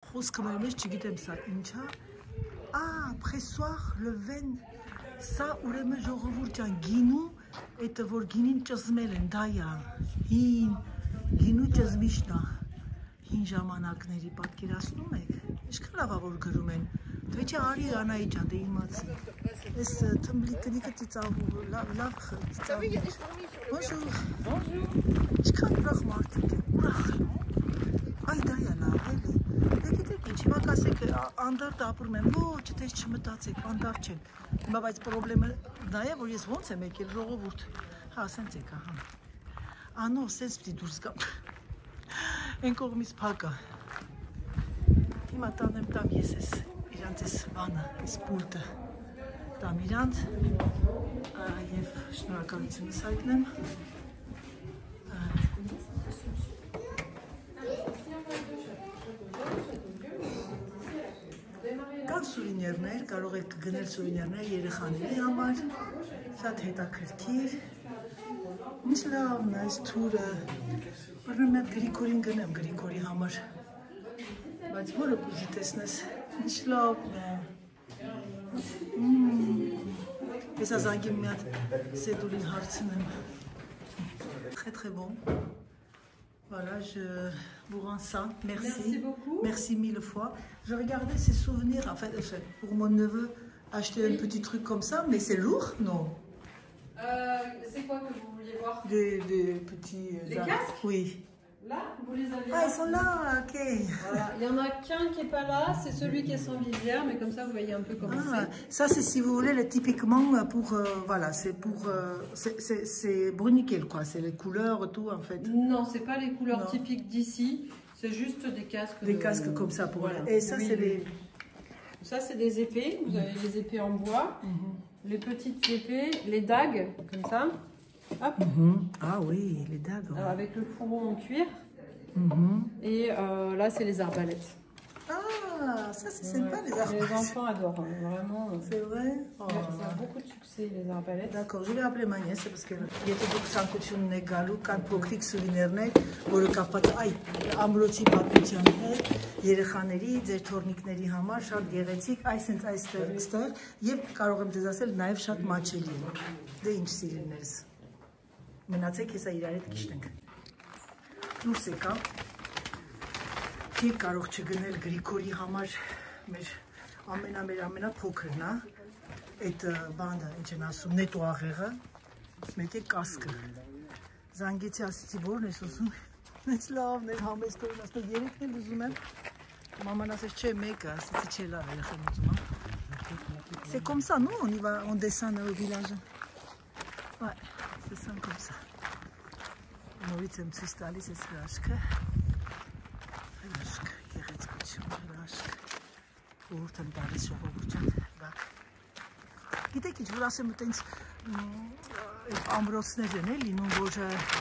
խոսքը մեր մեջ չգիտեմ սա ինչա։ Pressoir le vin, սա ուրեմն ժողովուրդ ջան գինու, այդ որ գինին ճզմել են, դա է։ Հին գինու ճզմիչն է։ Հին ժամանակների պատկերացնում եք։ Ինչքան լավ է որ գրում են։ Թե չէ արի Անայի ջան, դե իմացի։ Այս թմբլիկը ծիծաղու լավ ծիծաղու։ Bonjour. Ինչքան ուրախ մարդիկ են, ուրախ։ Այ դա է լավ, էլի։ Դե գիտեք ինչ, հիմա կասեք անդարտ ապրում եմ, ոչ, դες չմտածեք, անդարտ չեմ։ Հիմա բայց պրոբլեմը դա է, որ ես ոնց եմ եկել ժողովուրդ։ Հա, սենց եկա, հա։ Անո, սենց պիտի դուրս գամ։ Այն կողմից փակ է։ Հիմա տամ ես ես իրանց ես բանը, ես պուլտը տամ իրանց և շնորհակալությունս հայտնեմ կան սուվիներներ, կարող եք գնել սուվիներներ երեխաների համար շատ հետաքրքիր ինչ լավն է այս թուրը որն մի հատ Գրիգորին գնեմ Գրիգորի համար բայց որը կուզի տեսնես, ինչ լավն է։ Ես ազանգի մի հատ Սեդուրին հարցնեմ։ Très très bon. Voilà, je vous rends ça. Merci. Merci beaucoup. Merci mille fois. Je regardais ces souvenirs, en fait, pour mon neveu, acheter un petit truc comme ça, mais c'est lourd, non? C'est quoi que vous vouliez voir? Des petits... Les casques? Oui. Là, vous les avez. Ah, ils sont là, ok. Voilà. Il y en a qu'un qui n'est pas là, c'est celui qui est sans visière, mais comme ça vous voyez un peu comment c'est. Ça c'est si vous voulez, le typiquement pour, voilà, c'est pour, c'est bruniquel quoi, c'est les couleurs tout en fait. Non, c'est pas les couleurs typiques d'ici, c'est juste des casques. Des casques comme ça pour voilà. Et ça c'est les... Ça c'est des épées, vous avez les épées en bois, les petites épées, les dagues, comme ça. Hop. Ah oui, les dagues. Alors, avec le fourreau en cuir. Et là, c'est les arbalètes. Ah, ça c'est sympa les arbalètes. Les enfants adorent, hein, vraiment. C'est vrai? Ça a beaucoup de succès, les arbalètes. D'accord, je vais appeler ma nièce parce que եթե դուք ցանկությունն եք գալու, կան փոքրիկ սուվիներներ, որը կապված այ ամրոցի պատմության հետ, երեխաների, ձեր թորնիկների համար շատ գեղեցիկ, այսինքն այստեղ եւ կարող եմ ձեզ ասել նաեւ շատ մաչելի է։ Դե ինչ սիրելիներս։ Մնացեք հեսա իրար հետ գիշտենք։ Դուրս եկա։ Թիվ կարող չգնել Գրիգորի համար մեր ամենափոքրն է։ Այդ բանը, ինչ են ասում, նետո աղեղը, մեկ է կասկը։ Զանգեցի ասեցի, որն ես ուզում, նենց լավն էր համեստորն, ասում երեքն էլ ուզում եմ, մաման ասեց, չէ, մեկը, ասեցի, չէ լավ երեխան ուզում եմ։ C'est comme ça, non? On descend au village. Ouais, c'est ça comme ça. Նորից եմ ցույց տալիս այս հրաշքը։ Հրաշք, գեղեցկություն, հրաշք։ Ուրդ եմ տալիս ժողովուրդ ջան, բակ։ Գիտեք ինչ, որ ասեմ այտենց ամրոցներ են լինում, որ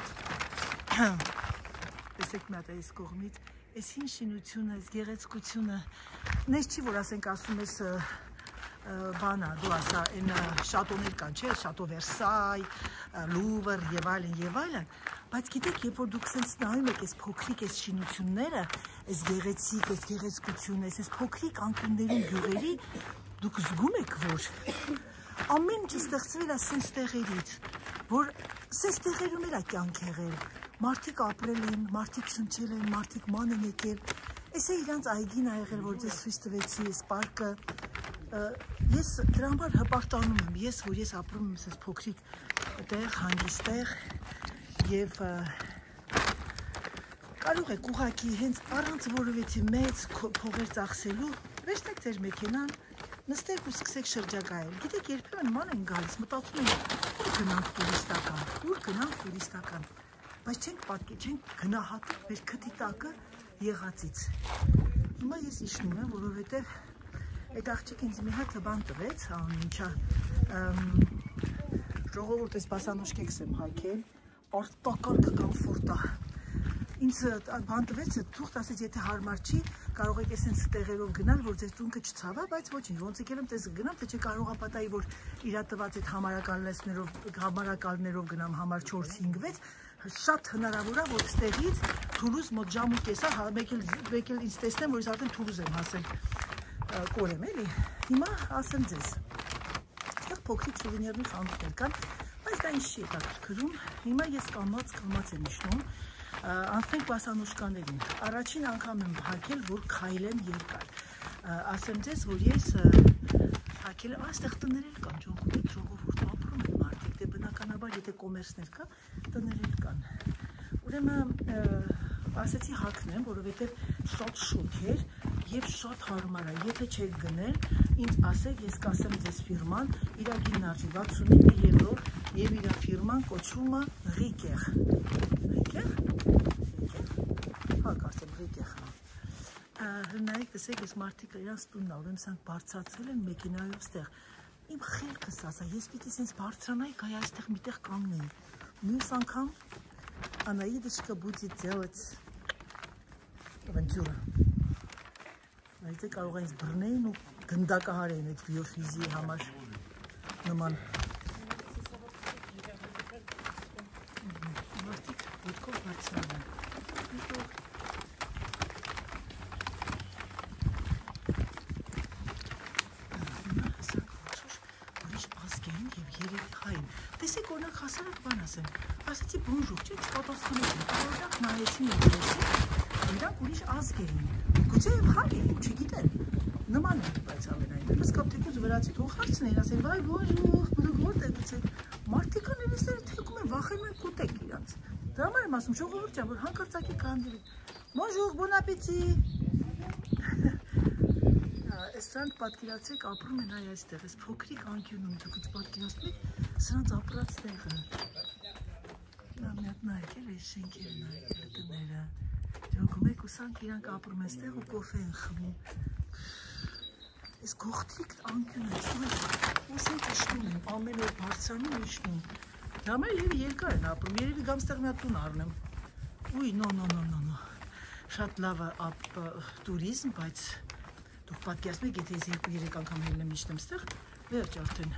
տեսեք մի հատ այս կողմից, այս հին շինությունը, այս գեղեցկությունը, նես չի, որ ասենք ասում ես բանա, դու ասա, այն շատոներ կան, չէ, շատո Վերսայ, Լուվր եւ այլն, բայց գիտեք, երբ որ դուք սենց նայում եք այս փոքրիկ այս շինությունները, այս գեղեցիկ, այս գեղեցկությունը, այս փոքրիկ անկյունների գյուղերի, դուք զգում եք, որ ամեն ինչ ստեղծվել է սենց տեղերից, որ սենց տեղերում էլ է կյանք եղել, մարդիկ ապրել են, մարդիկ շնչել են, մարդիկ ման են եկել, այս է իրանց այգին ա եղել, որ ձեզ ցույց տվեցի, այս պարկը, ես դրա համար հպարտանում եմ, որ ես ապրում եմ սենց փոքրիկ տեղ, հանգիստ տեղ և կարող եք ուղղակի հենց առանց որովեցի մեծ փողեր ծախսելու, վերցնեք ձեր մեքենան, նստեք ու սկսեք շրջագայել։ Գիտեք, երբեմն ման են գալիս, մտածում են, ուր գնանք տուրիստական, բայց չենք գնահատում մեր քթի տակը եղածից։ Հիմա ես իջնում եմ, որովհետև այդ աղջիկ ինձ մի հատ բան տվեց, ինչա ժողովուրդ այս բասանուշկեքս եմ հայքել, արտական կկամֆորտ է։ Ինձ բան տվեց, թուղթ ասեց, եթե հարմար չի, կարող եք այսենց տեղերով գնալ, որ ձեր ծունկը չցավա, բայց ոչինչ, ոնց եկել եմ տես գնամ, թե չէ կարող ապատայի, որ իրա տված այդ համարակալներով գնամ համար 4-5-6, շատ հնարավոր է, որ ստեղից Թուրուզ մոտ ժամ ու կես է, մեկ էլ ինձ տեսնեմ, որ ես արդեն Թուրուզ եմ հասել կորեմ էլի։ Հիմա ասեմ ձեզ, այստեղ փոքրիկ սուվենիրների խանութներ կան, բայց դա ինձ չի հետաքրքրում։ Հիմա ես կամաց եմ իջնում, անցնենք բասանուշկաներին։ Առաջին անգամ եմ հագել, որ քայլեմ երկար։ Ասեմ ձեզ, որ ես հագել եմ, այստեղ տներ էլ կան, ժողովուրդ ապրում են մարդիկ, դե բնականաբար եթե կոմերսներ կա, տներ էլ կան։ Ուրեմն ասեցի հագնեմ, որովհետև շատ շուտ էր եւ շատ հարմար է։ Եթե չեք գնել, ինձ ասեք, ես կասեմ ձեզ ֆիրման, իր գինն արժի 69 եվրո եւ իր ֆիրման կոչվում է Ռիկեր։ Ռիկեր։ Հա, կարծեմ Ռիկեր։ Հնարեք տեսեք, ես մարդիկ իրանց տունն ա, ուրեմն սրանք բարձրացել են մեքենայով ստեղ։ Իմ խելքս ասա, ես պիտի sense բարձրանայի, կայ այստեղ միտեղ կանգնեի։ Մյուս անգամ Анаидочка будет делать авантюра։ Այդտեղ կարող են բռնեին ու գնդակահարեն այդ բիոֆիզիի համար նման։ Մարդիկ ոտքով բարձրանում են։ Տեսեք օրինակ հասարակ բան ասեմ, ասեցի բոնժուր, չէ, չպատասխանեցին, օրինակ նայեցին իրանք ուրիշ ազգ էին, գուցե հայ էին, չգիտեն, նման են, բայց ամենայն դեպս կապ թեկուզ վրացի թող հարցնեին, ասեն, վայ բոնժուր, բնուկ որտեղ գուցե, մարդիկան երեսները թեքում են, վախենում են կուտեք իրանց, դրա համար եմ ասում, ժողովուրդ ջան, որ հանկարծակի կհանդիպի, բոնժուր, բոն ապետի։ Սրանք պատկերացրեք ապրում են այստեղ, այս փոքրիկ անկյունում, դուք պատկերացնեք սրանց ապրած տեղը։ Մի հատ նայեք էլ այս շենքերը նայեք տները։ Ճոգում եք ու սրանք իրանք ապրում են ստեղ ու կոֆե են խմում։ Այս գողտրիկ անկյունը, ու սենց իջնում են, ամեն օր բարձրանում ու իջնում։ Դա մեր և երկար են ապրում, երևի գամ ստեղ մի հատ տուն առնեմ։ Ուй, նո։ Շատ լավ է տուրիզմ, բայց դուք պատկերացնեք, եթե ես 2-3 անգամ ելնեմ իջնեմ ստեղ, վերջ արդեն։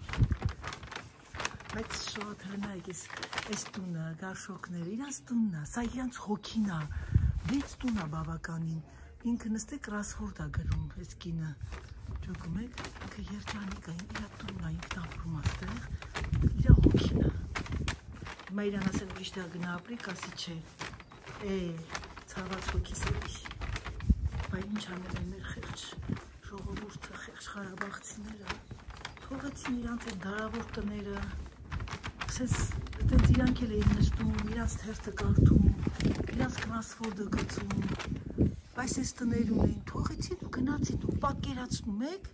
Բայց շատ հնայք այս տունը, գարշոկները, իրանց տունն է, սա իրանց հոգին է, վեց տուն է բավականին, ինքը նստեք ռասխորդ է գրում, այս կինը, ճոգում եք, ինքը երջանիկ է, իրա տունն է, ինքն ապրում աստեղ, իրա հոգին է։ Հիմա իրան ասեն ուրիշ տեղ գնա ապրի, կասի չէ, ցաված հոգիս էլի, բայ ինչ անել են մեր խեղճ ժողովուրդը, խեղճ Ղարաբաղցիները, թողեցին իրանց այդ դարավոր տները, Այդպես իրանք էլ էին նստում, իրանց թերթը կարդում, իրանց կրասվորդը գծում, բայց այս տներ ունեին, թողեցին ու գնացին, դուք պատկերացնում եք,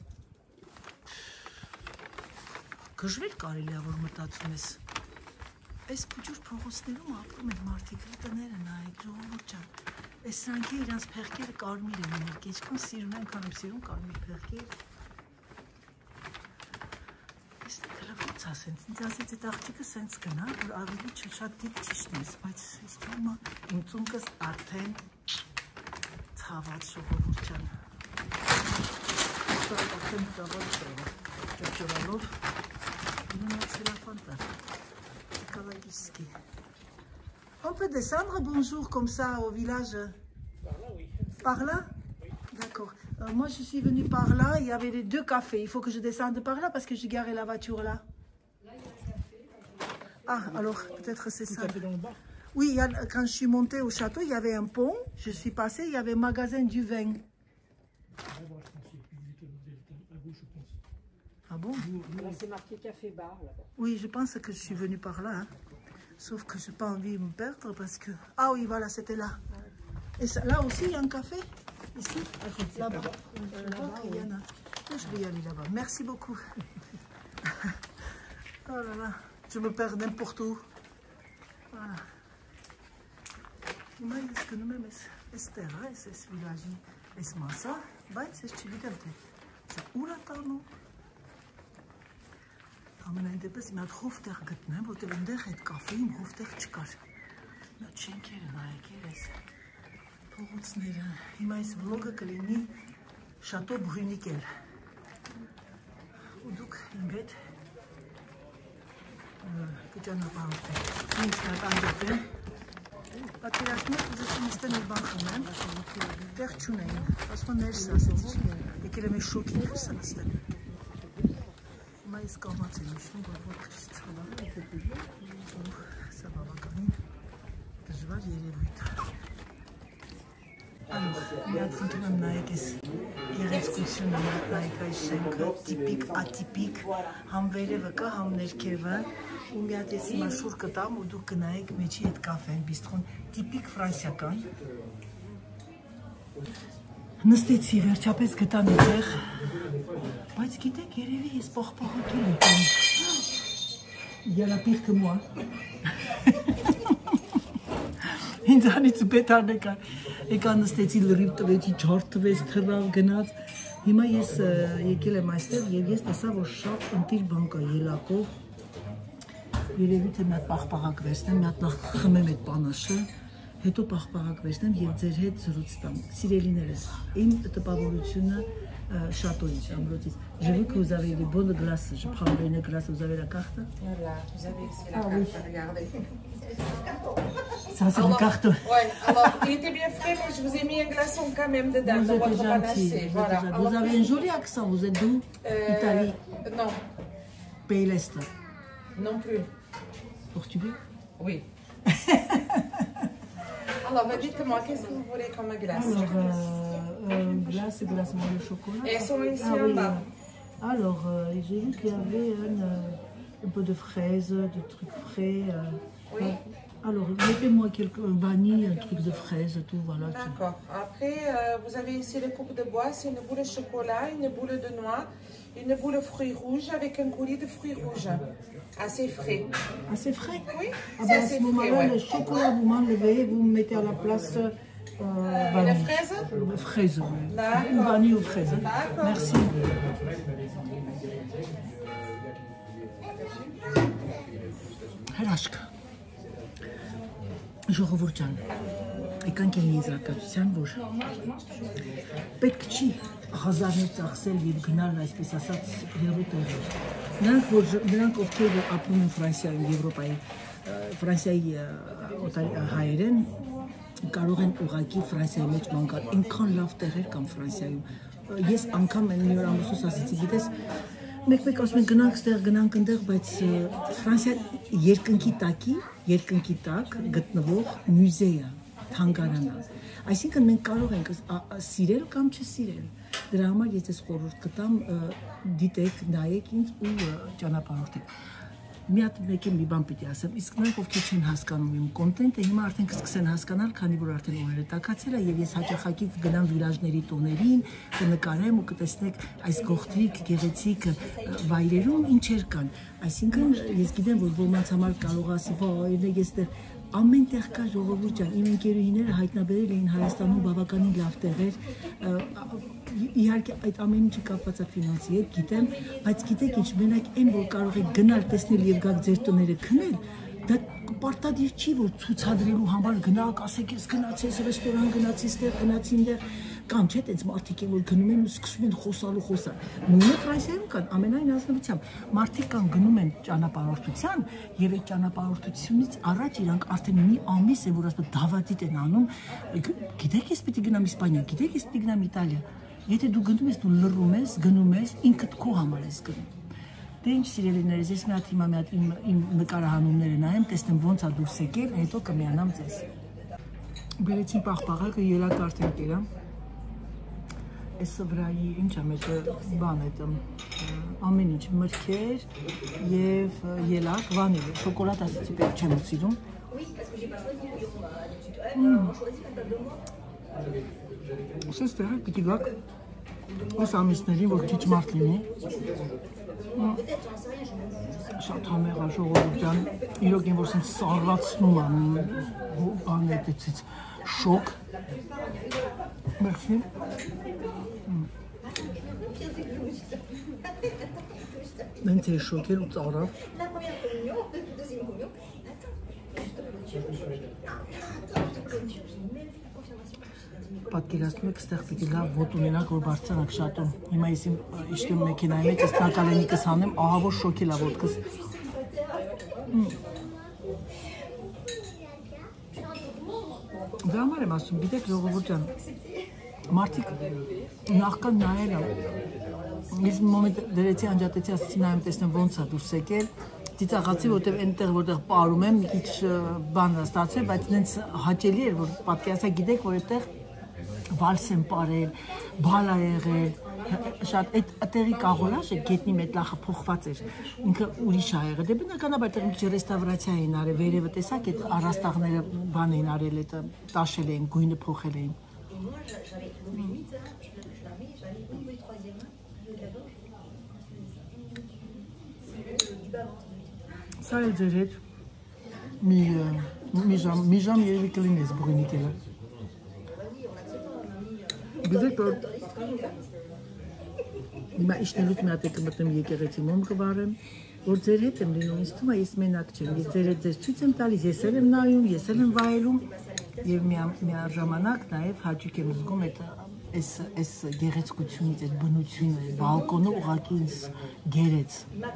գժվել կարելի է, որ մտածում ես, այս փուջուր փողոցներում ապրում են մարդիկ, տները նայեք, ժողովուրդ ջան, այս սրանքի իրանց փեղկերը կարմիր են ինել, ինչքան սիրում են, քան եմ սիրում կարմիր փեղկեր, ասենց, ինձ ասեց այդ աղջիկը սենց գնա, որ ավելի շատ դիպ ճիշտնես, բայց ես թվում է իմ ծունկս արդեն ցաված ժողովուրդ ջան։ Արդեն ցաված ճոճորալով ինը ցելոֆան Cavaliski. On peut descendre, bonjour, comme ça au village. Par là, oui. Par là? D'accord. Moi, je suis venue par là, il y avait les 2 cafés. Il faut que je descende par là parce que j'ai garé la voiture là. Ah, alors peut-être c'est ça. Oui, quand je suis montée au château, il y avait un pont. Je suis passée, il y avait un magasin du vin. Ah bon? Là, c'est marqué café-bar là-bas. Oui, je pense que je suis venue par là. Hein. Sauf que je n'ai pas envie de me perdre parce que... Ah oui, voilà, c'était là. Et ça, là aussi, il y a un café? Ici? Là-bas. Là-bas, il y en a. Je vais y aller là-bas. Merci beaucoup. Oh là là. Je me perds n'importe où. Voilà. Հիմա ես գնում եմ այս տեղը, այս վիլաժի, այս մասա, բայց ես չգիտեմ թե սա ուր է տանում։ Ամենայն դեպս մի հատ հովտեղ գտնեմ, որտեղ այնտեղ այդ կաֆեին հովտեղ չկար։ Նա չենքերը նայեք այս փողոցները։ Հիմա այս վլոգը կլինի Շատո Բրյունիկել։ Ու դուք իմ հետ կճանապարհորդեք։ Ինչ կատանդեք է։ Պատկերացնում եք, ուզեցին նստել մի բան խմեմ, տեղ չունեին, ասում ներս ասեցի, եկել եմ շոկի ներսը նստել։ Հիմա ես կամաց եմ իշնում, որ ոտքից ցավա, սա բավականին դժվար երևույթ է։ Միատ խնդրում եմ նայեք ես գեղեցկությունը, նայեք այս շենքը, տիպիկ, ատիպիկ, համ վերևը կա, համ ներքևը, ու մի հատ ես հիմա շուր կտամ ու դուք կնայեք մեջի այդ կաֆեն, բիստրոն, տիպիկ ֆրանսիական։ Նստեցի, վերջապես գտա մի տեղ, բայց գիտեք, երևի ես պողպողոտում եմ։ Ելապիր կմուա։ Ինձանից պետարն եկա նստեցի լրիվ տվեցի, ջարդ տվեց, թռավ, գնաց։ Հիմա ես եկել եմ այստեղ և ես տեսա, որ շատ ընտիր բան կա ելակով։ Երևի թե մի հատ պաղպաղակ վերցնեմ, մի հատ նախ խմեմ այդ պանաշը, հետո պաղպաղակ վերցնեմ և ձեր հետ զրույց տամ։ Սիրելիներս, իմ տպավորությունը շատոյից, ամրոցից։ Je veux que vous avez des bonnes glaces. Je prendrai une glace. Vous avez la carte? Voilà, vous avez ici la carte, regardez. Ça, c'est une carte. Ouais, alors, il était bien frais, mais je vous ai mis un glaçon quand même dedans dans votre panaché. Voilà. Vous avez un joli accent. Vous êtes d'où? Italie? Non. Pays l'Est? Non plus. Portugais? Oui. Alors, dites-moi, qu'est-ce que vous voulez comme glace? Alors, glace au chocolat. Elles sont ici en bas. Alors, j'ai vu qu'il y avait un peu de fraises, de trucs frais. Oui. Alors, mettez-moi quelques vanilles, un truc de fraises, tout, voilà. D'accord. Après, vous avez ici les coupes de bois, c'est une boule de chocolat, une boule de noix, une boule de fruits rouges avec un coulis de fruits rouges. Assez frais. Assez frais? Oui. Ah ben, à ce moment-là, le chocolat, vous m'enlevez, vous me mettez à la place vanille. Les fraises? Fraises, oui. D'accord. Vanille ou fraises. D'accord. Merci. Հրաշք, ժողովուրդ ջան, եկանք եմ եզրակացության, որ պետք չի հազարներ ծախսել և գնալ, այսպես ասած, հեռու տեղեր։ Նրանք ովքեր ապրում են Ֆրանսիայում, Եվրոպայի, Ֆրանսիայի հայեր են, կարող են ուղղակի Ֆրանսիայի մեջ ման գալ, այնքան լավ տեղեր կան Ֆրանսիայում։ Ես անգամ մի օր ամուսուս ասեցի, գիտես, մեկ-մեկ ասում են գնանք ստեղ, գնանք ընդեղ, բայց Ֆրանսիա երկնքի տակ գտնվող մյուզե է, թանգարանա։ Այսինքն մենք կարող ենք սիրել կամ չսիրել։ Դրա համար ես ես խորհուրդ կտամ, դիտեք, նայեք ինձ ու ճանապարհորդեք։ Մի հատ մի բան պիտի ասեմ, իսկ նրանք ովքեր չեն հասկանում իմ կոնտենտը, հիմա արդեն կսկսեն հասկանալ, քանի որ արդեն օրերը տաքացել է եւ ես հաճախակի կգնամ վիլաժների տոներին, կնկարեմ ու կտեսնեք այս գողտրիկ, գեղեցիկ վայրերում ինչեր կան։ Այսինքն ես գիտեմ, որ ոմանց համար կարող ասի, «Վայ, ես դեռ ամեն տեղ կա ժողովուրդ ջան, իմ ընկերուհիները հայտնաբերել էին Հայաստանում բավականին լավ տեղեր, իհարկե այդ ամեն ինչը կապված է ֆինանսի հետ, գիտեմ, բայց գիտեք ինչ, մենակ այն, որ կարող եք գնալ, տեսնել եւ գալ ձեր տները քնել, դա պարտադիր չի, որ ցուցադրելու համար գնաք, ասեք ես գնացի, ես ռեստորան գնացի, ստեղ գնացի, այնտեղ կան, չէ՞, տենց մարդիկ են, որ գնում են ու սկսում են խոսալ։ Նույնը Ֆրանսիայում կան, ամենայն ազնվությամբ, մարդիկ կան գնում են ճանապարհորդության եւ այդ ճանապարհորդությունից առաջ իրանք արդեն մի ամիս է, որ ասում դավադիտ են անում, գիտեք ես պիտի գնամ Իսպանիա, գիտեք ես պիտի գնամ Իտալիա, եթե դու գնում ես, դու լռում ես, գնում ես, ինքդ քո համար ես գնում։ Դե ինչ սիրելիներս, ես մի հատ հիմա իմ նկարահանումները նայեմ, տեսնեմ ոնց է դուրս եկել, հետո կմիանամ ձեզ։ Բերեցին պաղպաղակը, ելակը արդեն կերա։ Այս վրայի ինչ է մեկը բան է, ամեն ինչ, մրգեր և ելակ, վանիլ, շոկոլադ ասեցի պետք չեմ սիրում։ Ասես տեղը պիտի գաք այս ամիսներին, որ քիչ մարդ լինի։ Շատ համեղ է ժողովուրդ ջան, իրոք են որ սենց սառացնում է, բան է դեցից շոկ։ Մերսի։ Նենց է շոկել ու ծարավ։ Պատկերացնում եք, ստեղ պիտի լավ ոտ ունենակ, որ բարձրանակ շատում։ Հիմա ես իմ իշտեմ մեքենայի մեջ, ես նակալենիկս հանեմ, ահա որ շոկել է ոտքս։ Դրա համար եմ ասում, գիտեք ժողովուրդ ջան, մարդիկ նախքան նայել են, ես մոմենտ դրեցի անջատեցի, ասեցի նայեմ տեսնեմ ոնց է դուրս եկել, ծիծաղացի, որտեղ այնտեղ որտեղ պարում եմ, մի քիչ բան է ստացվել, բայց ինձ հաճելի էր, որ պատկերացա, գիտեք, որ այդտեղ վալս են պարել, բալ է եղել, շատ այդտեղի կաղորաշը գետնի մետլախը փոխված էր, ինքը ուրիշ է եղել, դե բնականաբար այդտեղ մի քիչ ռեստավրացիա էին արել, վերևը տեսակ այդ առաստաղները բան էին արել, այդ տաշել էին, գույնը փոխել էին։ Սա է ձեր հետ մի ժամ երևի կլինի ես բուղին եկելը։ Գիտեք որ հիմա իշնելուց մի հատ է կմտնեմ եկեղեցի մոմ կվարեմ, որ ձեր հետ եմ լինում, ինձ թվում է ես մենակ չեմ, ես ձեր հետ ձեզ ցույց եմ տալիս, ես էլ եմ նայում, ես էլ եմ վայելում եւ միաժամանակ նաեւ հաճույք եմ զգում այս գեղեցկությունից, այդ բնությունը, բալկոնը ուղղակի ինձ գերեց։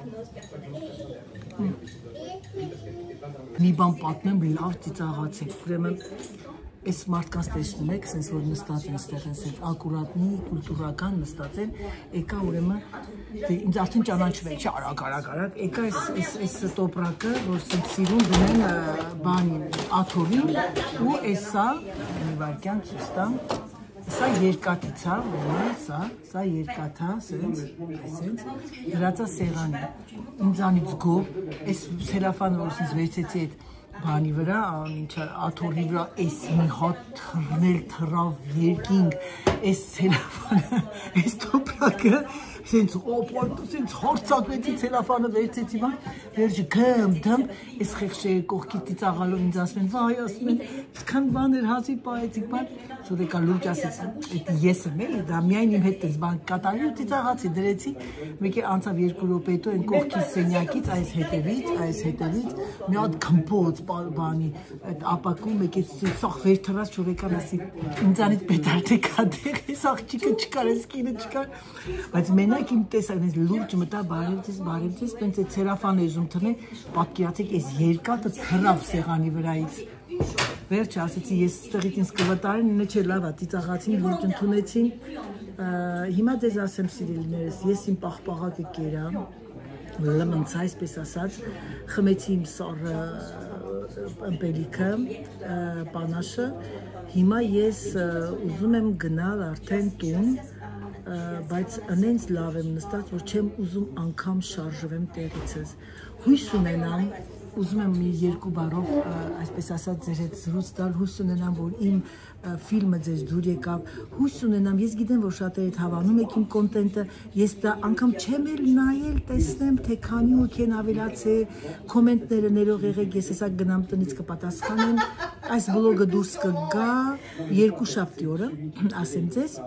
Մի բան պատմեմ, լավ ծիծաղացեք, ուրեմն այս մարդկանց տեսնում եք, sense որ նստած են ստեղ, sense ակուրատնի, կուլտուրական նստած են, եկա ուրեմն, դե ինձ արդեն ճանաչվել, չի արագ, եկա այս տոպրակը, որ sense սիրուն դնեն բանին, աթոռին, ու էսա, մի վարքյան ցույց տամ, սա երկաթից է, սա երկաթ է, sense դրածա սեղանի, ինձանից գոհ, այս սելոֆանը, որ sense վերցեցի այդ բանի վրա, աթոռի վրա էս մի հատ թռնել թռավ երկինք, էս սելոֆանը, էս տոպրակը, sense հորցակվեցի սելոֆանը վերցեցի բան, վերջը գմ, էս խեղճերը կողքից ծիծաղալով ինձ ասում են, վայ, ասում են, այսքան բաներ հազիվ պահեցիք բան, որ եկա լուրջ ասեց, այդ ես եմ էլի, դա միայն իմ հետ ես բան կատարի ու ծիծաղացի, դրեցի, մեկ է անցավ 2 րոպե հետո այն կողքից սենյակից, այս հետևից, մի հատ քմփոց բանի, այդ ապակում մեկ է սաղ վեր թռած որ եկան ասի, ինձանից պետք է կադեղ, այս աղջիկը չկար, այս կինը չկար, բայց մենակ իմ տեսակ այս լուրջ մտա բարևձեզ, տենց այդ սելոֆանը էժում թռնել, պատկերացեք այս երկաթը թռավ սեղանի վրայից։ Վերջը ասեցի, ես ստեղից ինձ կվտարեն, ինը չէ լավ է, ծիծաղացին, լուրջ ընդունեցին, հիմա ձեզ ասեմ սիրելիներս, ես իմ պաղպաղակը կերա, լմնցա, այսպես ասած, խմեցի իմ սառը ըմպելիքը, պանաշը, հիմա ես ուզում եմ գնալ արդեն տուն, բայց ընենց լավ եմ նստած, որ չեմ ուզում անգամ շարժվեմ տեղիցս, հույս ունենամ, ուզում եմ մի 2 բառով, այսպես ասած ձեր հետ զրույց տալ, հույս ունենամ, որ իմ ֆիլմը ձեզ դուր եկավ, հույս ունենամ, ես գիտեմ, որ շատերդ հավանում եք իմ կոնտենտը, ես դա անգամ չեմ էլ նայել, տեսնեմ, թե քանի հոգի են ավելացել, կոմենտները ներող եղեք, ես հեսա գնամ տնից կպատասխանեմ, այս բլոգը դուրս կգա 2 շաբթի օրը, ասեմ ձեզ,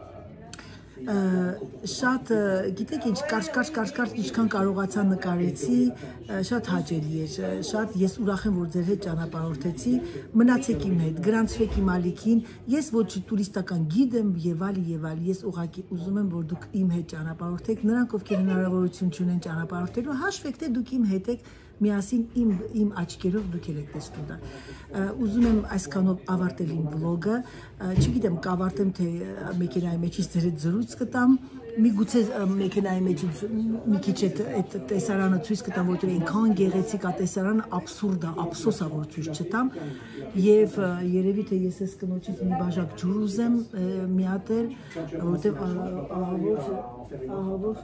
շատ գիտեք ինչ կարճ ինչքան կարողացա նկարեցի, շատ հաճելի էր, շատ ես ուրախ եմ, որ ձեր հետ ճանապարհորդեցի, մնացեք իմ հետ, գրանցվեք իմ ալիքին, ես ոչ տուրիստական գիդ եմ եւ այլ, ես ուղղակի ուզում եմ, որ դուք իմ հետ ճանապարհորդեք, նրանք ովքեր հնարավորություն չունեն ճանապարհորդելու, հաշվեք, թե դուք իմ հետ եք, միասին իմ աչքերով դուք եք տեսնում դա։ Ուզում եմ այսքանով ավարտել իմ վլոգը, չգիտեմ կավարտեմ թե մեքենայի մեջից ձեր հետ զրույց կտամ, միգուցե մեքենայի մեջից մի քիչ այդ տեսարանը ցույց կտամ, որտեղ այնքան գեղեցիկ է տեսարանը, աբսուրդ է, ափսոս է, որ ցույց չտամ, եւ երևի թե ես այս կնոջից մի բաժակ ջուր ուզեմ միատել, որտեղ ահավոր,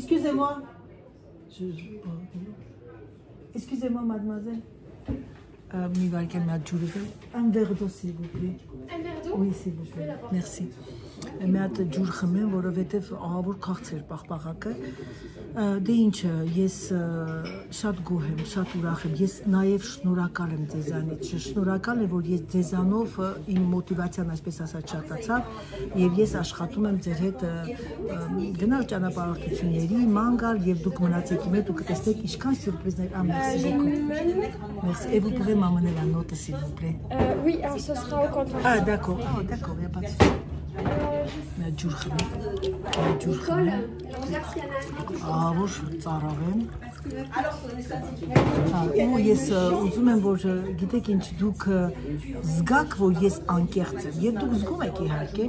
Excusez-moi, mademoiselle. Mi valken ma ջուրը, un verre d'eau s'il vous plaît. Un verre d'eau? Oui, s'il vous plaît. Merci. Մի հատ ջուր խմեմ, որովհետև ահավոր քաղցր պաղպաղակը։ Դե ինչը, ես շատ գոհ եմ, շատ ուրախ եմ, ես նաև շնորհակալ եմ ձեզանից, շնորհակալ եմ, որ ես ձեզանով իմ մոտիվացիան այսպես ասած շատացավ եւ ես աշխատում եմ ձեր հետ գնալ ճանապարհորդությունների, ման գալ եւ դուք մնացեք իմ հետ ու կտեսնեք ինչքան սյուրպրիզներ merci beaucoup. Merci. Et vous pouvez m'amener la note s'il vous plaît. Oui, alors ce sera au comptoir. Ah d'accord, il n'y a pas de souci. Ջուր խմեմ, Nicole, regarde s'il y en a un. Ահավոր ծարավ եմ, Ու ես ուզում եմ, որ գիտեք ինչ, դուք զգաք, որ ես անկեղծ եմ, եւ դուք զգում եք իհարկե։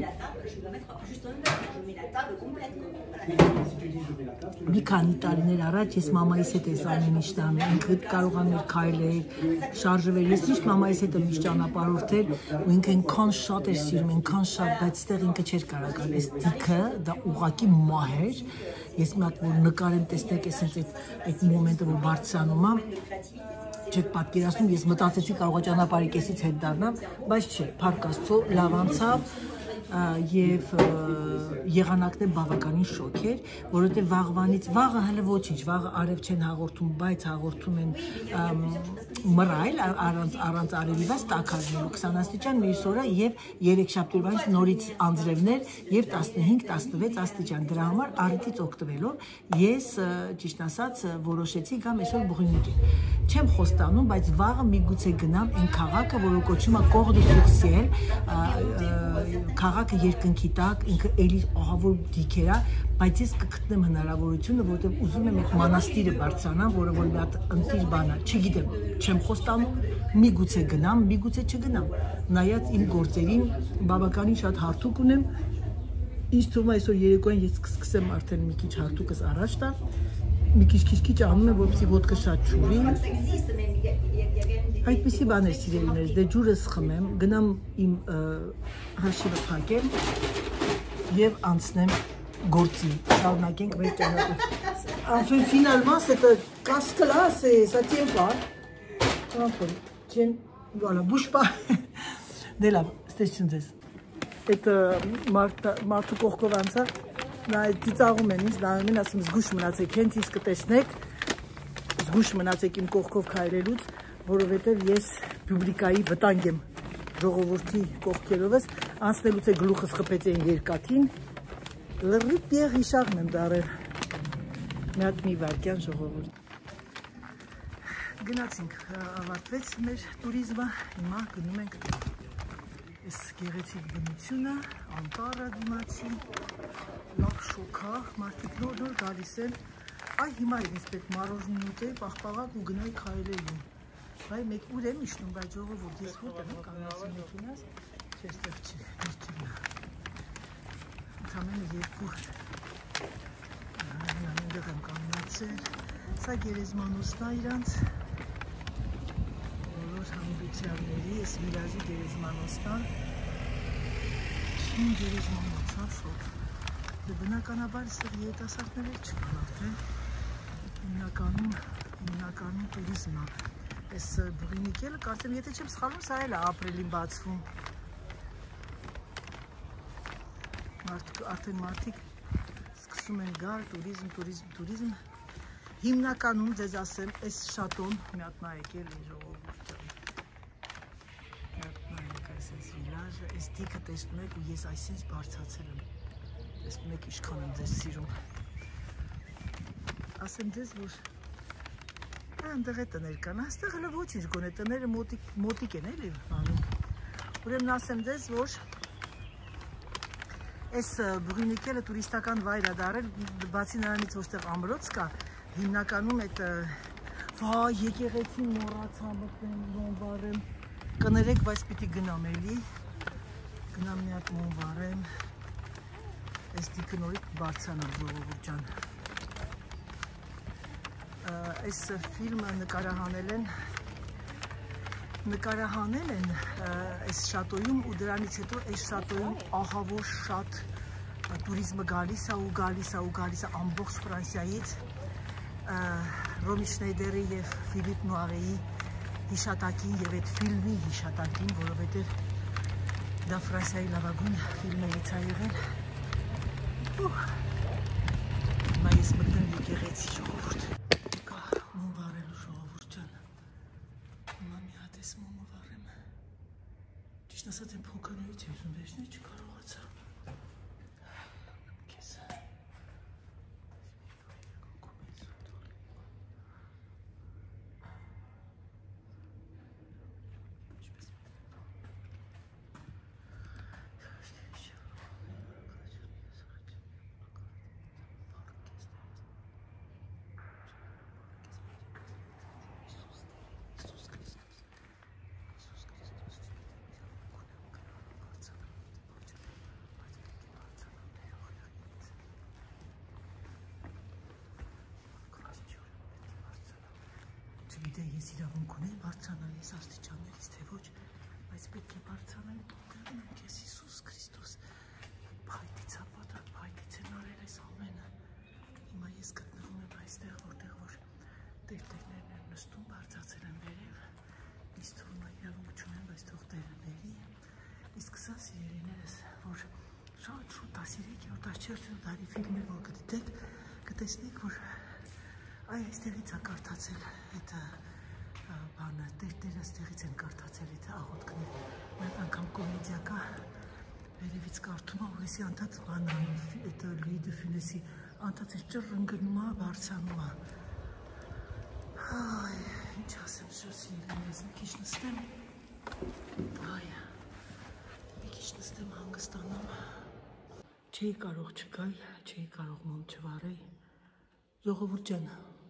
Մի քանի տարիներ առաջ ես մամայիս հետ այս ամեն ինչն անել, ինքը կարողանում էր քայլել, շարժվել, ես միշտ մամայիս հետ եմ միշտ ճանապարհորդել, ու ինքը այնքան շատ էր սիրում, այնքան շատ, բայց այդտեղ ինքը չէր կարող գալ, այս դիքը դա ուղակի մահ էր, ես մի հատ որ նկարեմ, տեսնեք, այս այդ մոմենտը որ բարձրանում է, չեք պատկերացնում, ես մտածեցի կարող է ճանապարհի կեսից հետ դառնամ, բայց չէ, փառք Աստծո, լավ անցավ եւ եղանակն բավականին շոկ էր, որովհետեւ վաղվանից վաղը հələ ոչինչ, վաղը արև չեն հաղորդում, բայց հաղորդում են մռայլ առանց արևի տաքարնելու 20 աստիճան մյուս օրը եւ 3 շաբթի նորից անձրևներ եւ 15-16 աստիճան, դրա համար առիթից օգտվելով ես ճիշտ ասած որոշեցի գամ այսօր Բուղինիկի, չեմ խոստանում, բայց վաղը միգուցե գնամ այն քաղաքը, որը կոչվում է Կող դու Սուրսիել, քաղաքը երկնքի տակ, ինքը էլի ահավոր դիքեր է, բայց ես կգտնեմ հնարավորությունը, որովհետև ուզում եմ այդ մանաստիրը բարձրանամ, որը որ մի հատ ընտիր բան է, չգիտեմ, չեմ խոստանում, միգուցե գնամ, միգուցե չգնամ, նայած իմ գործերին բավականին շատ հարթուկ ունեմ, ինձ թվում է այսօր երեկոյան ես կսկսեմ արդեն մի քիչ հարթուկս առաջ տալ, մի քիչ անում եմ, որպեսզի ոտքը շատ չուրի։ Այդպիսի բաներ սիրելիներս, դե ջուրս խմեմ, գնամ իմ հաշիվը փակեմ եւ անցնեմ գործի, շարունակենք մեր ճանապարհը։ Enfin, finalement, cette casque-là, ça tient pas. Tiens, voilà, bouge pas. Դե լավ, ստեցություն ձեզ։ Այդ մարդու կողքով անցա, նա ծիծաղում են ինձ, նայում են, ասում զգուշ մնացեք, հենց ինձ կտեսնեք, զգուշ մնացեք իմ կողքով քայլելուց, որովհետև ես պուբլիկայի վտանգ եմ ժողովրդի կողքերովս, անցնելուց է գլուխս խփեց այն երկաթին, լրիվ պիեղ հիշաղն եմ դարել, մի հատ մի վարկյան ժողովուրդ։ Գնացինք, ավարտվեց մեր տուրիզմը, հիմա գնում ենք այս գեղեցիկ բնությունը, անտառը դիմացի, լավ շոքա, մարդիկ նոր գալիս են, այ հիմա ինձ պետք մարոժնի ուտել, պաղպաղակ ու գնայի քայլելու։ Այ մեկ ուր եմ իշնում, բայց ժողովուրդ ես որտեղ եմ կանգնացի մեքենաս, չեստեղ չի, ներքևնա։ Ընդամենը երկու այնտեղ եմ կանգնացել, սա գերեզմանոցն է իրանց, բոլոր հանդուցյալների, ես վիլաժի գերեզմանոցն է, շին գերեզմանոց է շոտ, դե բնականաբար ստեղ երիտասարդներ չկան արդեն, հիմնականում տուրիզմ է, այս Բուղինիկելը, կարծեմ, եթե չեմ սխալվում, սա էլ է ապրիլին բացվում, արդեն մարդիկ սկսում են գալ, տուրիզմ, հիմնականում ձեզ ասեմ, այս շատոն, մի հատ նայեք էլի ժողովուրդ, մի հատ նայեք այս վիլաժը, այս դիքը տեսնում եք ու ես այսինչ բարձացել եմ, տեսնում եք ինչքան եմ ձեզ սիրում, ասեմ ձեզ, որ այնտեղ է տներ կան, այստեղ հələ ոչինչ գոնե տները մոտիկ են էլի անում, ուրեմն ասեմ ձեզ, որ այս Բուղինիկելը տուրիստական վայր է դարել, բացի նրանից որտեղ ամրոց կա, հիմնականում այդ եկեղեցին մոռացա մտնեմ, մոնվարեմ, կներեք, բայց պիտի գնամ էլի, գնամ մի հատ մոնվարեմ, այս դիքը նորից բարձրանամ ժողովուրդ ջան։ Այս ֆիլմը նկարահանել են այս շատոյում ու դրանից հետո այս շատոյում ահավոր շատ տուրիզմը գալիս է ամբողջ Ֆրանսիայից Ռոմի Շնեյդերի և Ֆիլիպ Նուարեի հիշատակին և այդ ֆիլմի հիշատակին, որովհետև դա Ֆրանսիայի լավագույն ֆիլմերից է եղել։ Հիմա ես մտնում եկեղեցի ժողովուրդ։ Ճիշտ ասած եմ փոքրներից եմ ուզում վերջնել, չկարողացա։ չգիտեի ես իրավունք ունեի բարձրանալ ես աստիճաններից, թե ոչ, բայց պետք է բարձրանալ դեռնանք ես Հիսուս Քրիստոս, փայտից ապատակ, փայտից են արել ես ամենը, հիմա ես գտնվում եմ այստեղ, որտեղ որ տերտերներն են նստում, բարձացել են վերև, ինձ թվում է իրավունք չունեմ, բայց թող Տերը բերի, իսկ սա սիրելիներս, որ շատ շուտ 13-14 տարի ֆիլմեր, որ կդիտեք, կտեսնեք, որ այստեղից է կարդացել այդ բանը, տերտերը ստեղից են կարդացել այդ աղոտքներ, մեկ անգամ կոմեդիա կա, վերևից կարդում է, ու եսի անդած բանը, այդ Լուի դե Ֆյունեսի անդած էր ճռ ընկնում է, բարձանում է, այ, ինչ ասեմ շատ սիրելիներս, մի քիչ նստեմ, այ, մի քիչ նստեմ հանգստանամ, չէի կարող չգալ, չէի կարող մոմ չվարեի, ժողովուրդ ջան,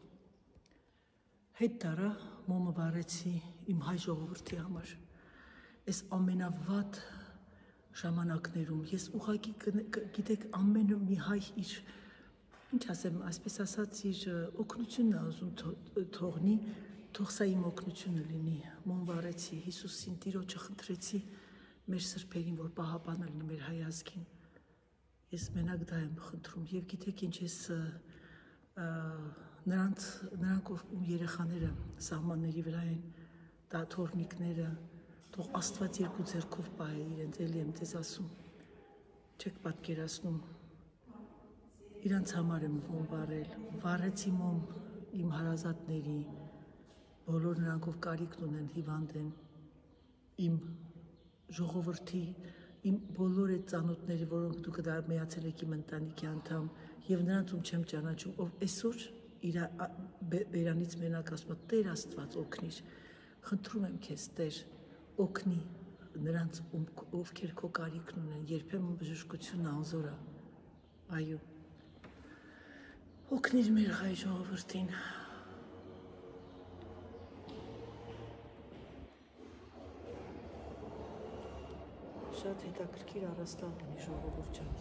հետ տարա մոմը վարեցի իմ հայ ժողովրդի համար, ես ամենավատ ժամանակներում, ես ուղղակի գիտեք ամենը մի հայ իր, ինչ ասեմ, այսպես ասած իր օգնությունն է ուզում թողնի, թող սա իմ օգնությունը լինի, մոմ վարեցի, Հիսուսին Տիրոջը խնդրեցի մեր սրբերին, որ պահապան լինի մեր հայ ազգին, ես մենակ դա եմ խնդրում և գիտեք ինչ ես նրանք ում երեխաները սահմանների վրա են, դա թորնիկները, թող Աստված երկու ձեռքով պահե իրենց, էլի եմ ձեզ ասում, չեք պատկերացնում, իրանց համար եմ մոմ վարել, վարեցի մոմ իմ հարազատների, բոլոր նրանք ով կարիքն ունեն, հիվանդ են, իմ ժողովրդի, իմ բոլոր այդ ծանոթների, որոնք դուք միացել եք իմ ընտանիքի անդամ և նրանց ում չեմ ճանաչում, ով այսօր բերանից մենակ ասում է, Տեր Աստված օգնիր, խնդրում եմ քեզ Տեր, օգնի նրանց ովքեր քո կարիքն ունեն, երբեմն բժշկությունն անզոր է, այո, օգնիր մեր հայ ժողովրդին, շատ հետաքրքիր առաստաղ ունի ժողովուրդ ջան։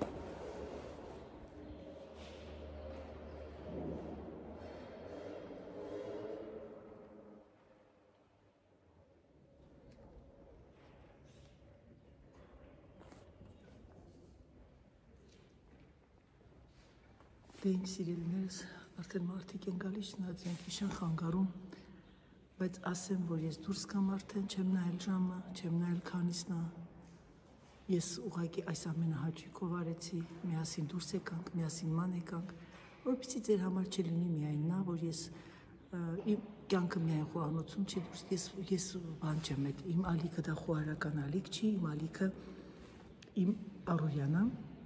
Դե իմ սիրելիներս, արդեն մարդիկ են գալիս, նայեցինք իշան խանգարում, բայց ասեմ, որ ես դուրս կամ արդեն չեմ նայել ժամը, չեմ նայել քանիսն է, ես ուղղակի այս ամենը հաճույքով արեցի, միասին դուրս եկանք, միասին ման եկանք, որպեսզի ձեր համար չլինի միայն նա, որ ես իմ կյանքը միայն խոհանոցում չի դուրս, ես բան չեմ էդ, իմ ալիքը դա խոհարական ալիք չի, իմ ալիքը իմ առօրյանա,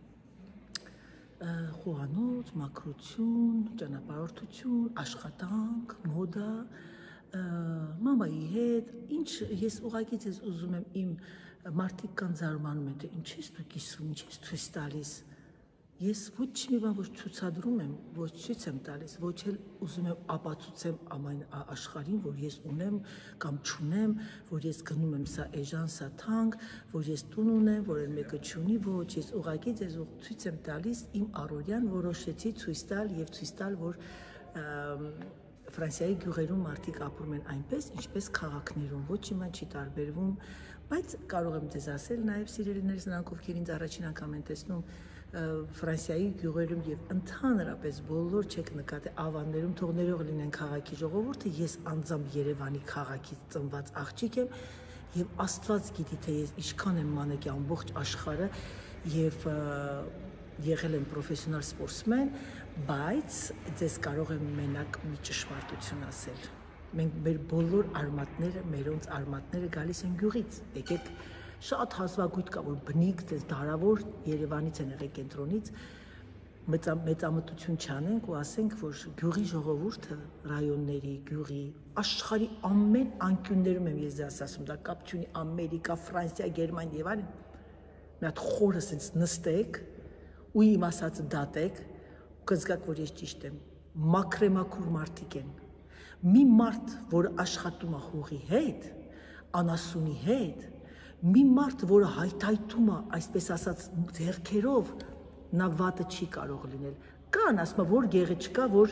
խոհանոց, մաքրություն, ճանապարհորդություն, աշխատանք, մոդա, մամայի հետ, ինչ ես ուղղակի ձեզ ուզում եմ իմ մարդիկ կան զարմանում են, թե ինչ ես դու կիսվում, ինչ ես ցույց տալիս, ես ոչ մի բան ոչ ցուցադրում եմ, ոչ ցույց եմ տալիս, ոչ էլ ուզում եմ ապացուցեմ ամեն աշխարհին, որ ես ունեմ կամ չունեմ, որ ես գնում եմ սա էժան, սա թանկ, որ ես տուն ունեմ, որ էլ մեկը չունի, ոչ, ես ուղղակի ձեզ ցույց եմ տալիս իմ առօրյան, որոշեցի ցույց տալ եւ ցույց տալ, որ Ֆրանսիայի գյուղերում մարդիկ ապրում են այնպես, ինչպես քաղաքներում, ոչ մի բան չի տարբերվում, բայց կարող եմ ձեզ ասել նաև սիրելիներս, նրանք ովքեր ինձ առաջին անգամ են տեսնում Ֆրանսիայի գյուղերում եւ ընդհանրապես բոլոր չեք նկատի ավաններում թող ներող լինեն քաղաքի ժողովուրդը, ես անձամբ Երևանի քաղաքից ծնված աղջիկ եմ եւ Աստված գիտի թե ես ինչքան եմ մանեկի ամբողջ աշխարհը եւ եղել եմ պրոֆեսիոնալ սպորտսմեն, բայց ձեզ կարող եմ մենակ մի ճշմարտություն ասել։ Մենք մեր բոլոր արմատները, մերոնց արմատները գալիս են գյուղից։ Եկեք շատ հազվագույթ կա, որ բնիկ, դες դարավոր Երևանից են եղել կենտրոնից, մեծամտություն չանենք ու ասենք, որ գյուղի ժողովուրդը, ռայոնների, գյուղի, աշխարհի ամեն անկյուններում եմ ես ձեզ ասում, դա կապ չունի Ամերիկա, Ֆրանսիա, Գերմանիա եւ այլն։ Մի հատ խորը sense նստեք ու իմ ասածը դատեք ու կզգաք, որ ես ճիշտ եմ։ Մաքրեմաքուր մարդիկ են։ Մի մարդ, որ աշխատում է հողի հետ, անասունի հետ, մի մարդ, որը հայթայթում է, այսպես ասած, ձեռքերով, նա վատը չի կարող լինել։ Կան, ասում եմ, որ գեղեցկա, որ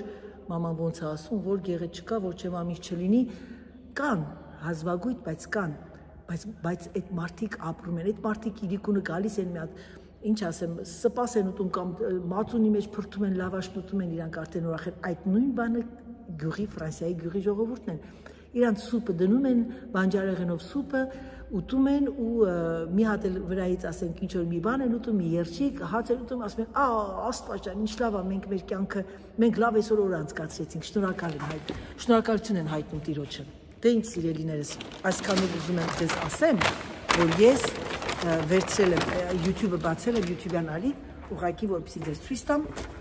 մաման ոնց է ասում, որ գեղեցիկ չկա, որ չեմ ամիս չլինի, կան, հազվագույթ, բայց կան, բայց այդ մարդիկ ապրում են, այդ մարդիկ իրիկունը գալիս են մի հատ, ինչ ասեմ, սպաս են ուտում կամ մածունի մեջ փրթում են, լավաշն ուտում են, իրանք արդեն ուրախ են, այդ նույն բանը գյուղի, Ֆրանսիայի գյուղի ժողովուրդն են, իրանք սուպը դնում են, բանջարեղենով սուպը, ուտում են ու մի հատ էլ վրայից ասենք ինչ որ մի բան են ուտում, մի երջիկ, հաց են ուտում, ասում են, Աստված ջան, ինչ լավ է, մենք մեր կյանքը, մենք լավ այսօր օր անցկացրեցինք, շնորհակալություն են հայտնում Տիրոջը։ Դե ինչ սիրելիներս, այսքանով ուզում եմ ձեզ ասեմ, որ ես վերցրել եմ YouTube-ը բացել եմ YouTube-յան ալի, ուղղակի որպեսզի ձեզ ցույց տամ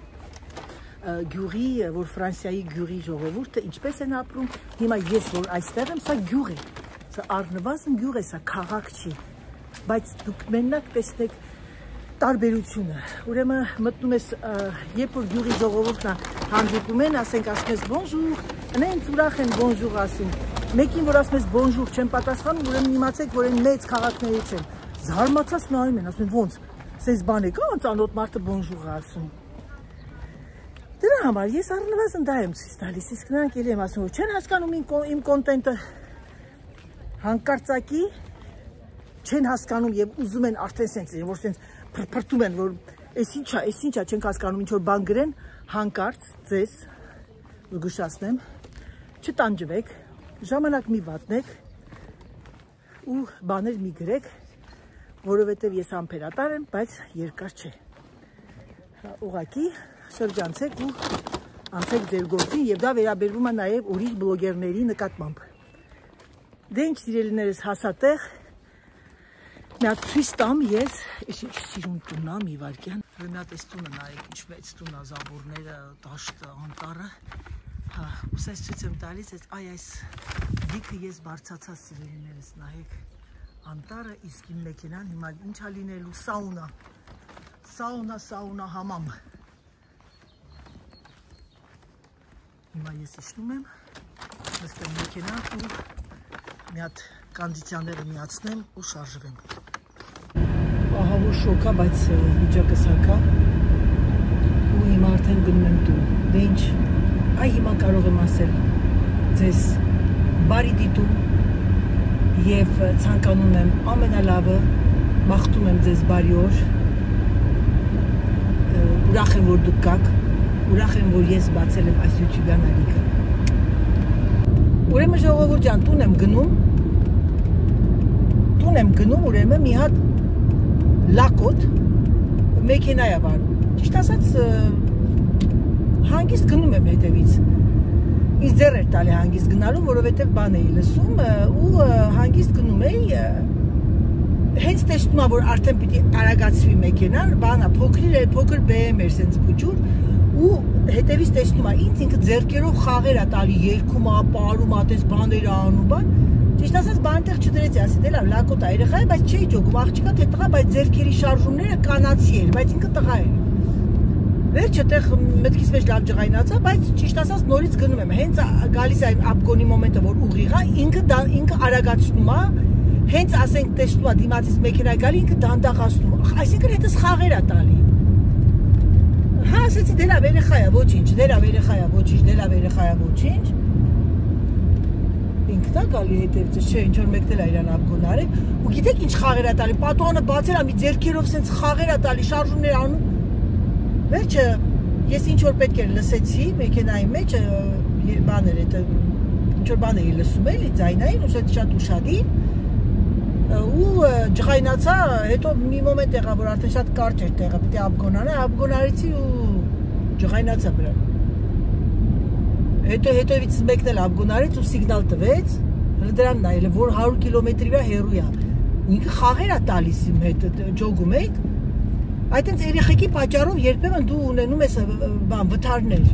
գյուղի, որ Ֆրանսիայի գյուղի ժողովուրդը ինչպես են ապրում։ Հիմա ես որ այստեղ եմ, սա գյուղ է։ Սա առնվազն գյուղ է, սա քաղաք չի, բայց դուք մենակ տեսնեք տարբերությունը։ Ուրեմն մտնում ես, երբ որ գյուղի ժողովուրդն հանդիպում են, ասենք ասում ես bonjour, նենց ուրախ են bonjour ասում։ Մեկին որ ասում ես bonjour չեն պատասխանում, ուրեմն իմացեք, որ այն մեծ քաղաքներից են։ Զարմացած նայում են, ասում են ոնց, սենց բան է կա, անծանոթ մարդը bonjour ասում։ Դրա համար ես առնվազն դա եմ ցույց տալիս, իսկ նրանք էլ եմ ասում, որ չեն հասկանում իմ կոնտենտը հանկարծակի չեն հասկանում եւ ուզում են արդեն սենց, որ սենց փրփրտում են, որ էս ինչա, չենք հասկանում, ինչ որ բան գրեն, հանկարծ ձեզ զգուշացնեմ, չտանջվեք, ժամանակ մի վատնեք ու բաներ մի գրեք, որովհետեւ ես ամփերատար եմ, բայց երկար չէ։ Ուղղակի շրջանցեք ու անցեք ձեր գործին եւ դա վերաբերվում է նաեւ ուրիշ բլոգերների նկատմամբ։ Դե ինչ սիրելիներս հասատեղ մի հատ ցույց տամ ես, ինչ սիրուն տունն է, մի վարքյան։ Մի հատ էս տունը նայեք, ինչ մեծ տուն է, զաբորները, դաշտը, անտառը։ Հա, ուսես ցույց եմ տալիս, այս դիքը ես բարձացա սիրելիներս, նայեք անտառը, իսկ իմ մեքենան հիմա ինչ է լինելու, սաունա համամ։ Հիմա ես իջնում եմ, նստեմ մեքենան ու մի հատ կոնդիցիոները միացնեմ ու շարժվեմ։ Ահա որ շոկ է, բայց վիճակը սակա ու հիմա արդեն գնում եմ տուն։ Դե ինչ, այ հիմա կարող եմ ասել ձեզ բարի դիտում եւ ցանկանում եմ ամենալավը, մաղթում եմ ձեզ բարի օր։ Ուրախ եմ, որ դուք կաք, ուրախ եմ, որ ես բացել եմ այս YouTube-յան ալիքը։ Ուրեմն ժողովուրդ ջան, տուն եմ գնում, ուրեմն մի հատ լակոտ մեքենա է վարում։ Ճիշտ ասած, հանգիստ գնում եմ հետևից։ Ինձ ձեռ էր տալի հանգիստ գնալու, որովհետև բան էի լսում ու հանգիստ գնում էի, հենց տեսնում եմ, որ արդեն պիտի արագացվի մեքենան, բանա փոքր BM էր սենց փուճուր ու հետևից տեսնում եմ, ինքը ձեռքերով խաղեր է տալի, երգում է, պարում է, այդպես բաներ է անում, բան։ Ճիշտ ասած, բան տեղ չդրեցի, ասի դե լավ, լակոտ է երեխա է, բայց չէի ջոգում, աղջիկա թե տղա, բայց ձեռքերի շարժումները կանացի էր, բայց ինքը տղա էր։ Վերջը տեղ մտքից մեջ լավ ջղայնացա, բայց ճիշտ ասած նորից գնում եմ, հենց գալիս է ապգոնի մոմենտը, որ ուղիղ է, ինքը արագացնում է, հենց ասենք տեսնում է դիմացից մեքենա գալի, ինքը դանդաղացնում է, այսինքն հետս խաղեր է տալի։ Հա, ասեցի դե լավ երեխա է, ոչինչ, դե լավ երեխա է, ոչինչ, դե լավ երեխա է, ոչինչ։ Ինքն է գալի հետևից, չէ, ինչ որ մեկնել է իրան ապգոն արել, ու գիտեք ինչ խաղեր է տալի, պատուհանը բացել է, մի ձեռքերով սենց խաղեր է տալի, շարժումներ անում։ Վերջը ես ինչ որ պետք էր լսեցի մեքենայի մեջ բաներ այդ ինչ որ բան էի լսում էլի ձայնային ու շատ ուշադիր ու ջղայնացա հետո մի մոմենտ եղա որ արդեն շատ կարճ էր տեղը պետք է ապգոնարեցի ու ջղայնացա վրա հետևից մեկն էլ ապգոնարեց ու սիգնալ տվեց դրան նայել որ 100 կիլոմետրի վրա հեռու է ինքը խաղեր է տալիս իմ հետ ջոգում էի Այդտենց երեխեքի պատճառով երբեմն դու ունենում ես բան վթարներ։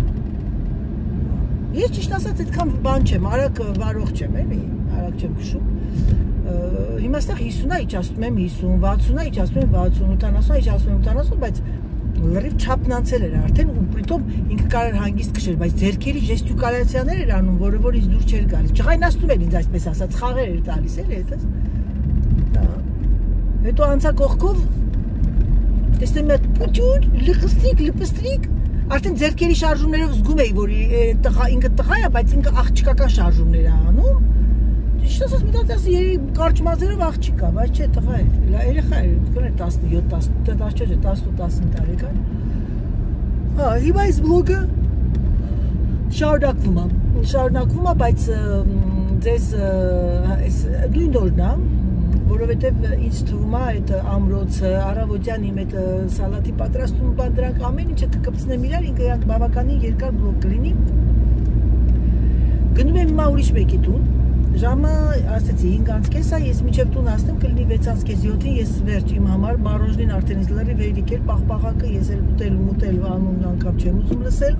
Ես ճիշտ ասած այդքան բան չեմ, արագ վարող չեմ, էլի, արագ չեմ քշում։ Հիմա ստեղ 50-ա իջացնում եմ 50, 60-ա իջացնում եմ 60, 70-ա իջացնում եմ 70, բայց լրիվ չափն անցել էր արդեն ու պրիտոմ ինքը կարող հանգիստ քշել, բայց ձեռքերի ժեստիկուլյացիաներ էր անում, որը որ ինձ դուր չէր գալիս։ Ջղայնացնում էր ինձ այսպես ասած, խաղեր էր տալիս, էլի, այդպես։ Հետո անցա կողքով Տեսնում եմ պուճուր, լիպստրիկ, Արդեն ձեռքերի շարժումներով զգում էի, որ ինքը տղա է, բայց ինքը աղջիկական շարժումներ է անում։ Ճիշտ ասած մտածեցի, կարճ մազերով աղջիկ է, բայց չէ, տղա է։ Երեխա է, կներ 17-18 տարեկան։ Հա, հիմա այս վլոգը շարունակվում է, բայց ձեզ նույն օրն է, որովհետև ինձ թվում է այդ ամրոցը, առավոտյան իմ այդ սալատի պատրաստում բան դրանք ամեն ինչը կկպցնեմ իրար, ինքը բավականին երկար բլոգ կլինի։ Գնում եմ հիմա ուրիշ մեկի տուն, ժամը ասեցի 5:30 է, ես մինչև տուն հասնեմ կլինի 6:30-7-ին, ես վերջ իմ համար մարոժնին արդեն ինձ լրի վերիկել, պաղպաղակը ես էլ մուտել անունն անգամ չեմ ուզում լսել։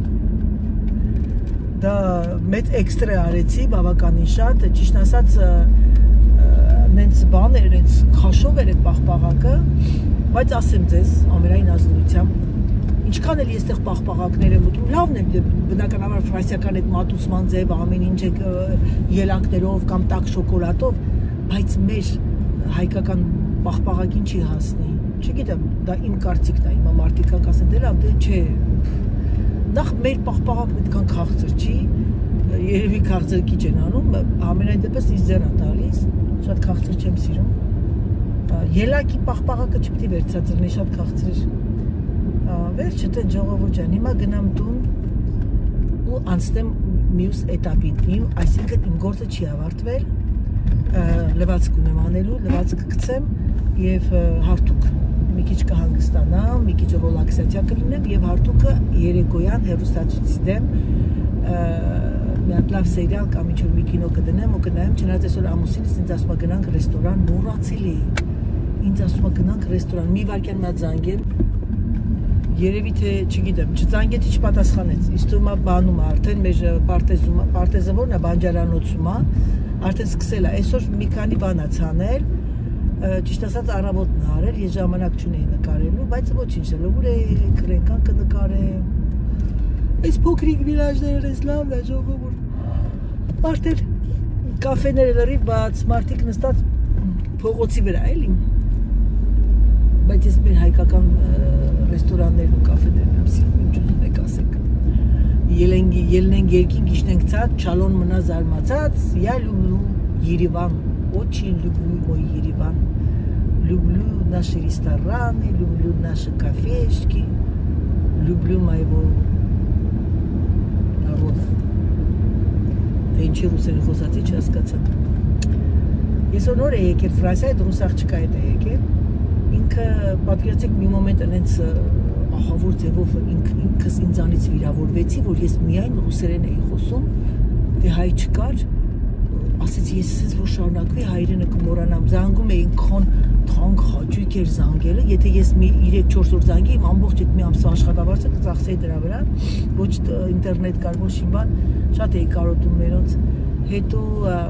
Դա մեծ էքստրա արեցի, բավականին շատ, ճիշտ ասած նենց բան էր, նենց քաշով էր այդ պաղպաղակը, բայց ասեմ ձեզ, ամենայն ազնվությամբ, ինչքան էլ ես տեղ պաղպաղակներ եմ ուտում, լավն եմ, բնականաբար ֆրանսիական այդ մատուցման ձևը, ամեն ինչ ելակներով կամ տաք շոկոլադով, բայց մեր հայկական պաղպաղակին չի հասնի, չգիտեմ, դա իմ կարծիքն է, հիմա մարդիկ ասեն, դե լավ, դե չէ, նախ մեր պաղպաղակն այդքան քաղցր չի, երևի քաղցր քիչ են անում, ամենայն դեպս ինձ ձեռ է տալիս, շատ քաղցր չեմ սիրում, ելակի պաղպաղակը չպետք է վերցածրնի, շատ քաղցր էր, վերջը տեն ժողովուրդ ջան, հիմա գնամ տուն ու անցնեմ մյուս էտապին, այսինքն իմ գործը չի ավարտվել, լվացք ունեմ անելու, լվացք կգցեմ և հարթուկ, մի քիչ կհանգստանամ, մի քիչ ռոլաքսացիա կլինեմ և հարթուկը երեկոյան հեռուստացույցի դեմ մի հատ լավ սերիալ կամ ինչ-որ մի կինո կդնեմ ու կնայեմ, չնայած այսօր ամուսինս ինձ ասում է գնանք ռեստորան, մոռացել էի, ինձ ասում է գնանք ռեստորան, մի վայրկյան մա զանգել, երևի թե, չգիտեմ, չզանգեց, չպատասխանեց, ինձ թվում է բանում է արդեն մեր պարտեզը որն է, բանջարանոցում է, արդեն սկսել է, այսօր մի քանի բան է ցանել, ճիշտ ասած առավոտն է արել, ես ժամանակ չունեի նկարելու, բայց ոչինչ, լուր է, կրենքան կնկարեմ, այս փոքրիկ վիլաժները ես լավն է ժողովուրդ, արդեն կաֆեները լրիվ բաց, մարդիկ նստած փողոցի վրա էլի, բայց ես մեր հայկական ռեստորաններն ու կաֆեներն եմ սիրում, ինչ ուզում եք ասեք, ելնենք երկինք իշնենք ցած, չալոն մնա զարմացած, я люблю Երևան, очень люблю мой Երևան, люблю наши рестораны, люблю наши кафешки, люблю моего народа, թե ինչի ռուսերեն խոսացի չհասկացա, ես նոր է եկել Ֆրանսիայից, ռուս աղջկա հետ է եկել, ինքը պատկերացեք մի մոմենտ այնց ահավոր ձևով ինքս ինձանից վիրավորվեցի, որ ես միայն ռուսերեն էի խոսում, դե հայ չկար, ասեցի ես ես որ շարունակվի հայրենը կմոռանամ, զանգում էին քոն թանկ հաճույք էր զանգելը, եթե ես մի 3-4 օր զանգեի, իմ ամբողջ այդ մի ամսվա աշխատավարձը կծախսեի դրա վրա, ոչ ինտերնետ կար, ոչ մի բան, շատ էի կարոտում մերոնց, հետո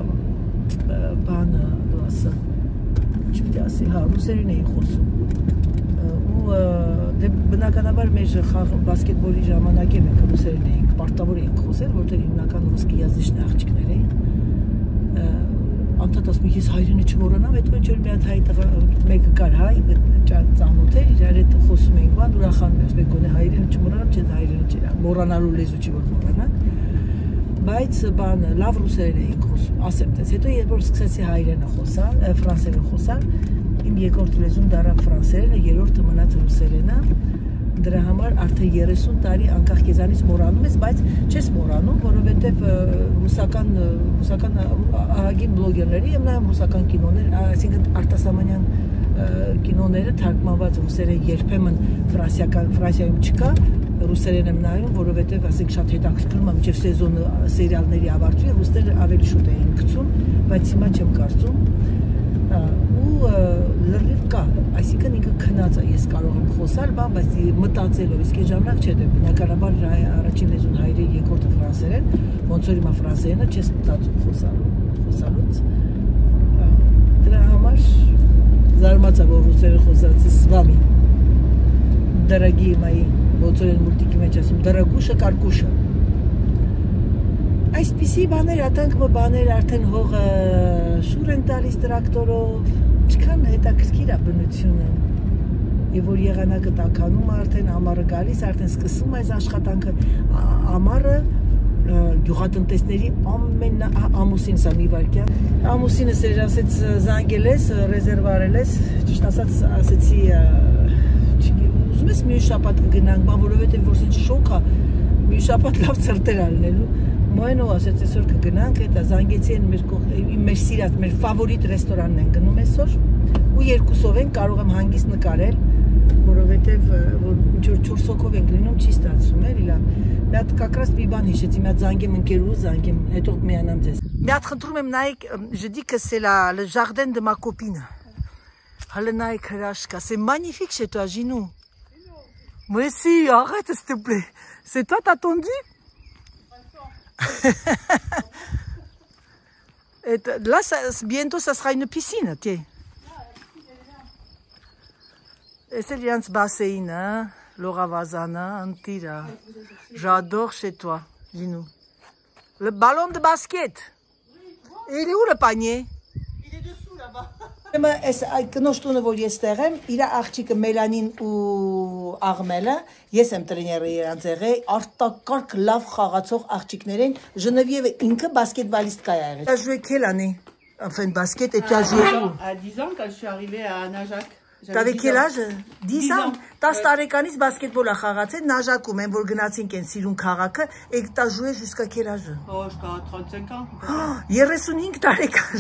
բանը դու ասա չպետք է ասի, հա, ռուսերեն էի խոսում ու դե բնականաբար մեր բասկետբոլի ժամանակ է մենք ռուսերեն էինք, պարտավոր էինք խոսել, որտեղ հիմնական ռուսկի язычный աղջիկներ էին անդադ ասում ես հայրենը չմոռանամ, այդ ինչ որ մի հատ հայ տղա մեկը կար հայ ծանոթ էր, իրար հետ խոսում էինք, բան ուրախանում ես, մեկ գոնե հայրենը չմոռանամ, չէ հայրենը չի, մոռանալու լեզու չի որ մոռանանք բայց բանը լավ ռուսերեն էինք խոսում, ասեմ դες, հետո երբ որ սկսեցի հայրենը խոսալ, ֆրանսերեն խոսալ, իմ երկրորդ լեզուն դառավ ֆրանսերենը, երրորդը մնաց ռուսերենը, դրա համար արդեն 30 տարի անկախ քեզանից մոռանում ես, բայց չես մոռանում, որովհետև ռուսական ահագին բլոգերների եմ նայում ռուսական կինոներ, այսինքն արտասահմանյան կինոները թարգմանված ռուսերեն երբեմն Ֆրանսիայում չկա, ռուսերեն եմ նայում, որովհետև ասենք շատ հետաքրքրում է, մինչև սեզոնը սերիալների ավարտվի, ռուսները ավելի շուտ էին գցում, բայց հիմա չեմ կարծում ու լրիվ կա, այսինքն ինքը քնած է, ես կարող եմ խոսալ, բան, բայց մտածելով, իսկ այդ ժամանակ չէ, դե բնականաբար առաջին լեզուն հայրենի, երկրորդը ֆրանսերեն, ոնց որ հիմա ֆրանսերենը չես մտածում խոսալուց, դրա համար զարմացա, որ ռուսերեն խոսացի с вами, дорогие мои, ոնց որ մուլտիկի մեջ ասում, դրագուշը կարկուշը, այսպիսի բաներ, ատանք բաներ, արդեն հողը շուր են տալիս տրակտորով, չքան հետաքրքիր է բնությունը, եւ որ եղանակը տաքանում արդեն ամառը գալիս, արդեն սկսում այս աշխատանքը ամառը գյուղատնտեսների ամուսինս է մի վարքյան։ Ամուսինս էր ասեց զանգել ես, ռեզերվարել ես, ճիշտ ասած ասեցի ուզում ես մի շաբաթ կգնանք, բան որովհետեւ որ ինչ շոկ է, մի շաբաթ լավ ծրտեր ալնելու։ Մոյնո ասեց այսօր կգնանք, հետո զանգեցի են մեր սիրած, մեր ֆավորիտ ռեստորանն են գնում այսօր ու երկուսով են կարող եմ հանգիստ նկարել, որովհետև որ ինչ որ 4 հոգով ենք լինում, չի ստացվում էլի լավ։ Մի հատ как раз մի բան հիշեցի, մի հատ զանգեմ ընկերուհուս, զանգեմ, հետո միանամ ձեզ։ Մի հատ խնդրում եմ նայեք, je dis que c'est le jardin de ma copine. Հələ նայեք հրաշքա, c'est magnifique chez toi, Ginou. Mais si, arrête s'il te plaît. C'est toi, t'as tendu? Et là, bientôt, ça sera une piscine, tiens. Et c'est bien ce bassin, hein? Laura Vazana, un tira. J'adore chez toi, Ginou. Le ballon de basket. Et il est où le panier? Il est dessous, là-bas. Կնոջ տունը, որ ես տեղեմ, իր աղջիկը Մելանին ու Աղմելը, ես եմ տրեները իրանց եղել, արտակարգ լավ խաղացող աղջիկներ են, Ժնևիևը ինքը բասկետբալիստկա է եղել։ Tu as joué quelle année? Enfin, basket et tu as joué où? À 10 ans, quand je suis arrivée à Najac. T'avais quel âge? 10 ans? 10 տարեկանից բասկետբոլ է խաղացել Նաժակում, են որ գնացինք են Սիրուն քաղաքը, et t'as joué jusqu'à quel âge? Oh, jusqu'à 35 ans. 35 տարեկան։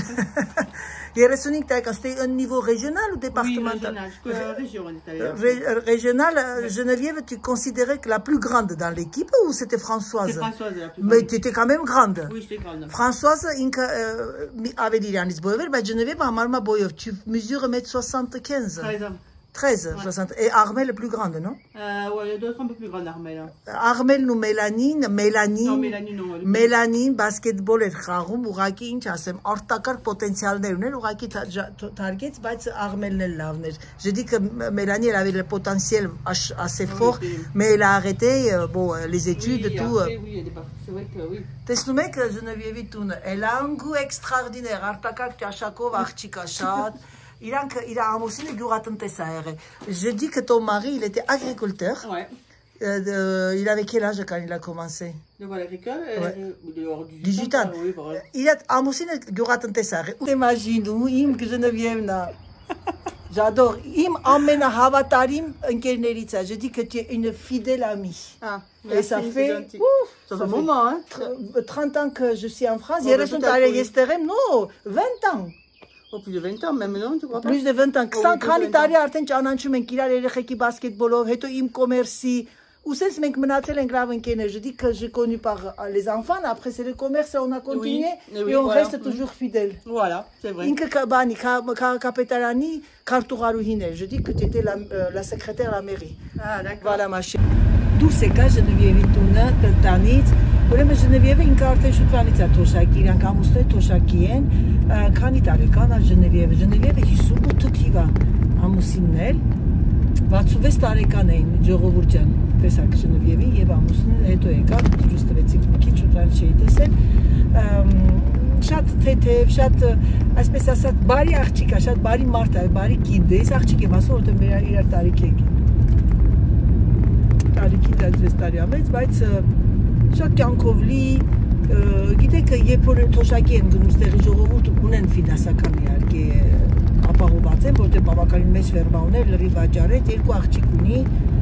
35 տարեկան, c'était un niveau régional ou départemental? Oui, régional, régional, Geneviève, tu considérais que la plus grande dans l'équipe ou c'était Françoise? C'est Françoise la plus grande. Mais tu étais quand même grande. Oui, j'étais grande. Françoise, avait dit Yanis Boever, mais Geneviève, Amarma Boyov, tu mesures 1m75. 13 ans. 13, ouais. 60. Et Armel est plus grande, non? Ouais, il y a d'autres un peu plus grandes, Armel. Armel, nous, Mélanine. Non, Mélanine, non. Mélanine, basketball et Kharoum, Ouraki, Inchasem, Ortakar potentiel de Ouraki target, but Armel n'est l'avner. Je dis que Mélanie, elle avait le potentiel assez fort, mais elle a arrêté bon, les études et tout. Oui, c'est vrai que oui. Տեսնում եք Ժնևիևի տունը, elle a un goût extraordinaire, Artakar Tchachakov, Archikachat. Il a amoussiné gյուղատնտես a եղել. Je dis que ton mari, il était agriculteur. Ouais. Il avait quel âge quand il a commencé? De quoi l'agricole? Il est hors 18 ans. Oui, voilà. Il a amoussiné gյուղատնտես a եղել. T'imagines, im Geneviève. J'adore. Im amena havatarim ընկերներից է. Je dis que tu es une fidèle amie. Ah, et ça fait ça fait un moment, hein. 30 ans que je suis en France. Il reste non, 20 ans. Oh, plus de 20 ans, même non, tu crois pas? Plus de 20 ans. 20 քանի տարի արդեն ճանաչում ենք իրար երեխեքի բասկետբոլով, հետո իմ կոմերսի, ու սենց մենք մնացել ենք լավ ընկերներ. Je dis que j'ai connu par les enfants, après c'est le commerce, on a continué et on reste toujours fidèles. Voilà, c'est vrai. Ինքը բանի կապետարանի քարտուղարուհին էր. Je dis que tu étais la secrétaire à la mairie. Ah, d'accord. Voilà ma chérie. Դուրս եկա Ժնևիևի տունը տնտանից, ուրեմն Ժնևիևը ինքը արդեն շուտվանից է թոշակի, իրանք ամուսնոյ թոշակի են, քանի տարեկան է Ժնևիևը, Ժնևիևը 58 թիվ է ամուսինն էլ, 66 տարեկան էին ժողովուրդ ջան, տեսակ Ժնևիևի եւ ամուսինը հետո եկա, դուրս տվեցիք մի քիչ շուտվանից չէի տեսել, շատ թեթև, շատ այսպես ասած բարի աղջիկ է, շատ բարի մարդ է, բարի կինդ է, ես աղջիկ եմ ասում, որտեղ իրար տարիք եք տարիքի դարձվեց տարի ամեց, բայց շատ կյանքով լի, գիտեք, երբ որ թոշակի են գնում ստեղի ժողովուրդ ունեն ֆինանսական իհարկե ապահոված են, որտեղ բավականին մեծ ֆերմա ուներ, լրի վաճառեց, երկու աղջիկ ունի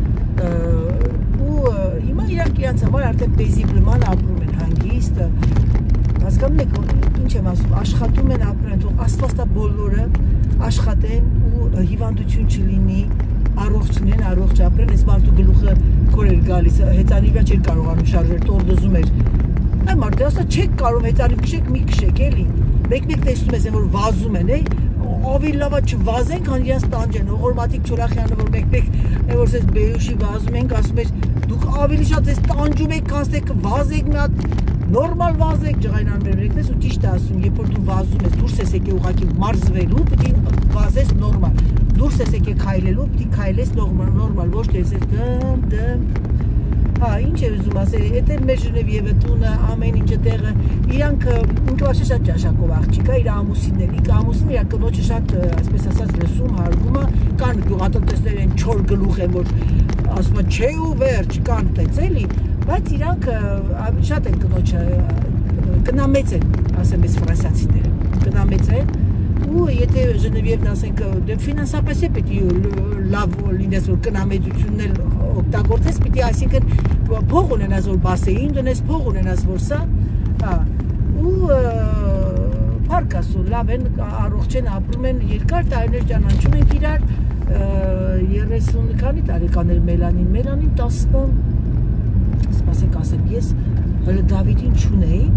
ու հիմա իրանք իրանց համար արդեն պեզիբլման ապրում են հանգիստ, հասկանում եք, ինչ եմ ասում, աշխատում են ապրեն, թող Աստվածը բոլորը աշխատեն ու հիվանդություն չլինի, առողջնեն, առողջ ապրեն, այս մարդու գլուխը քոր էր գալիս, հեծանիվա չէր կարողանում շարժել, տորդոզում էր։ Այ մարդը ասա չեք կարող հեծանիվ քշեք, մի քշեք էլի։ Մեկ-մեկ տեսնում ես, որ վազում են, ավելի լավ է չվազեն, քան իրենց տանջեն։ Հորմատիկ Չոլախյանը, որ մեկ-մեկ որ ես Բեյուշի վազում ենք, ասում էր դուք ավելի շատ ես տանջում եք, քան դեք վազեք մի հատ նորմալ վազեք, ջղայնան մեր եկնես ու ճիշտ է ասում, երբ որ դու վազում ես, դուրս ես եկել ուղղակի մարզվելու, պետք է վազես նորմալ։ Դուրս ես եկել քայլելու, պետք է քայլես նորմալ, ոչ թե ես դմ Հա, ինչ է ուզում ասել, էդ է մեր Ժնևիևը տունը, ամեն ինչը տեղը, իրանք ինքը вообще շատ ճաշակով աղջիկ է, իր ամուսինը իր կնոջը շատ, այսպես ասած, լսում, հարգում է, կան գյուղատնտեսներ են 4 գլուխ են, որ ասում է չէ ու վերջ, կան տենց էլի, բայց իրանք շատ են կնոջը, կնամեծ են, ասեմ ես ֆրանսիացիները, կնամեծ են, ու եթե Ժնևիևն ասենք ֆինանսապես է պետք է լավ լինես, որ կնամեծությունն էլ օգտագործես, պիտի այսինքն փող ունենաս, որ բասեին դնես, փող ունենաս, որ սա, ու փառք Աստծո, լավ են, առողջ են, ապրում են, երկար տարիներ ճանաչում են իրար, 30 քանի տարեկան էր Մելանին 10, սպասեք ասեմ, ես հələ Դավիթին չունեի,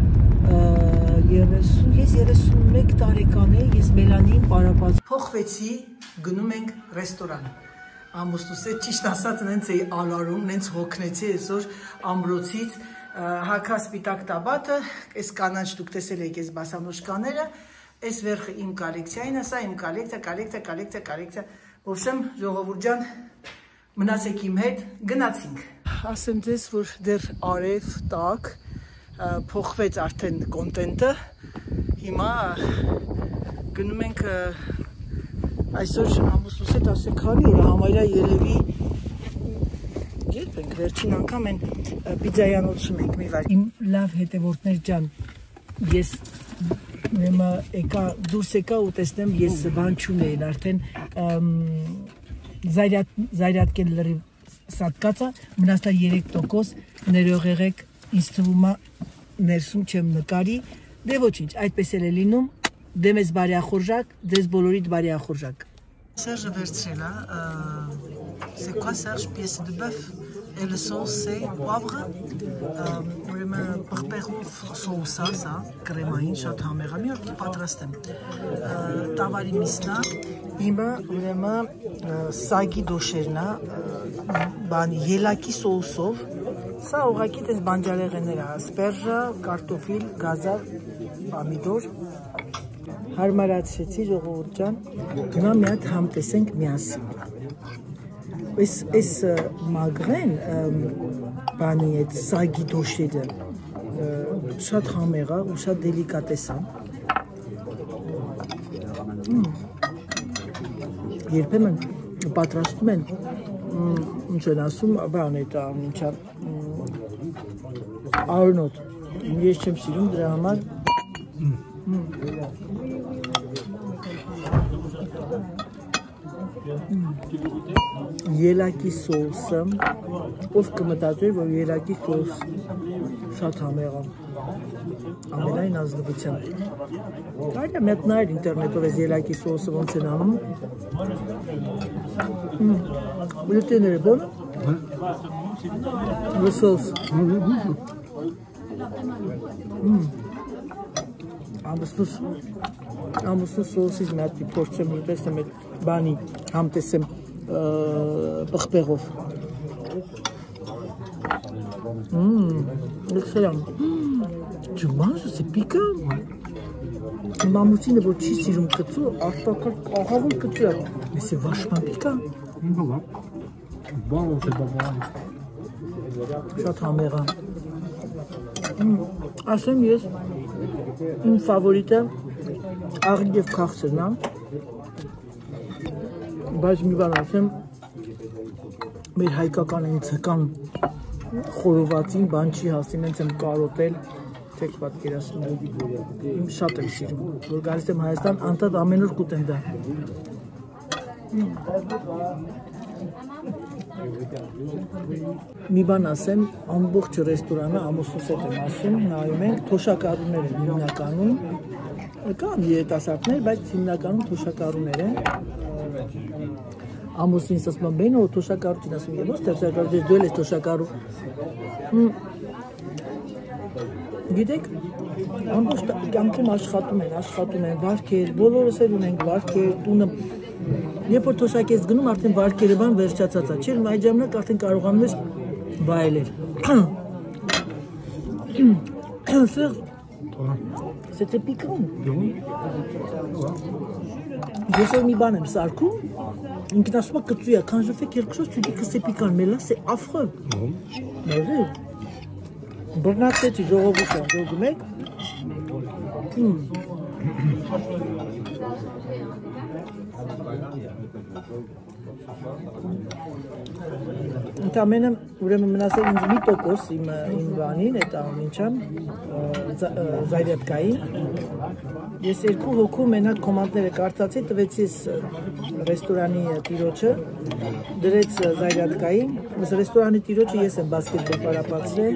ես 31 տարեկան եմ, ես Մելանին պարապած փոխվեցի, գնում ենք ռեստորան, ամուսնուս է ճիշտ ասած նենց էի ալարում, նենց հոգնեցի այսօր ամրոցից, հակա սպիտակ տաբատը, այս կանաչ դուք տեսել եք այս բասանոշկաները, այս վերխը իմ կոլեկցիային, սա իմ կոլեկցիա, ոբշեմ ժողովուրդ ջան, մնացեք իմ հետ, գնացինք։ Ասեմ ձեզ, որ դեռ արև, տակ, փոխվեց արդեն կոնտենտը, հիմա գնում ենք այսօր ամուսնուս հետ ասեք քանի օր համարյա երևի երբ ենք վերջին անգամ են պիզզայանոցում ենք մի վար իմ լավ հետևորդներ ջան ես դուրս եկա ու տեսնեմ ես բան չունեին արդեն զայրատկել լրիվ սատկացա մնացա 3% ներող եղեք ինձ թվում է ներսում չեմ նկարի, դե ոչինչ, այդպես էլ է լինում, դե մեզ բարյախորժակ, դեզ բոլորիդ բարյախորժակ։ Serge վերցրել է, c'est quoi Serge, pièce de bœuf, et le sauce c'est poivre, ուրեմն պղպեղով սոուսա, սա, կրեմային, շատ համեղ է, մի օր պատրաստեմ, տավարի միսնա, հիմա ուրեմն սագի դոշերն է, բանի, ելակի սոուսով, սա ուղղակի տես բանջարեղեններ է, սպերժա, կարտոֆիլ, գազար, պամիդոր, հարմարացրեցի ժողովուրդ ջան, հիմա մի հատ համ տեսենք միասին։ Այս մագրեն բանի այդ սագի դոշերը շատ համեղ է ու շատ դելիկատես է։ Երբեմն պատրաստում են ինչ են ասում, բան է դա, ինչա Արնոտ, ես չեմ սիրում դրա համար ելակի սոուսը, ով կմտածեր, որ ելակի սոուս շատ համեղ է, ամենայն ազնվությամբ։ Կարելի է մի հատ նայել ինտերնետով այս ելակի սոուսը ոնց են անում։ Բյուլետեները բոն։ Le sauce. Ամուսնուս սոուսից մի հատ փորձեմ ու տեսնեմ այդ բանի համ տեսեմ պղպեղով։ Excellent. Tu manges, c'est piquant. Մամուսինը որ չի սիրում կծու, արտակարգ աղավոտ կծու է, mais c'est vachement piquant. Bon, c'est pas pareil. Շատ համեղ է։ Ասեմ ես իմ ֆավորիտը աղի և քաղցրն է, բայց մի բան ասեմ, մեր հայկական այն ձկան խորովածին բան չի հասին, հենց եմ կարոտել, չեք պատկերացնում, իմ շատ եմ սիրում, որ գալիս եմ Հայաստան, անդադ ամեն օր կուտեմ դա։ Մի բան ասեմ, ամբողջ ռեստորանը ամուսնուս հետ եմ ասում, նայում ենք, թոշակառուներ են հիմնականում, կան երիտասարդներ, բայց հիմնականում թոշակառուներ են։ Ամուսինս ասում եմ, բեն ու թոշակառու չին ասում, և ո՞ց թոշակառու, դու էլ ես թոշակառու։ Գիտեք, ամբողջ կյանքում աշխատում են, վարքեր, բոլորս էլ ունենք վարքեր, տունը Երբ որ թոշակ ես գնում, արդեն վարկերը բան վերջացած է, չէ՞, այդ ժամանակ արդեն կարողանում ես վայելել։ C'était piquant. J'ai mis ban ça le coup. Une question que tu as quand je fais quelque chose tu dis que c'est piquant mais là c'est affreux. Mais oui. Bernard tu joues au bout mec. Ընդամենը ուրեմն մնացել ինձ մի տոկոս իմ բանին, այդ ամինչամ, զայրյատկային։ Ես երկու հոգու մենակ կոմանդները կարծացի, տվեցի ռեստորանի տիրոջը, դրեց զայրյատկային, ես ռեստորանի տիրոջը ես եմ բասկետբոլ պարապացրել,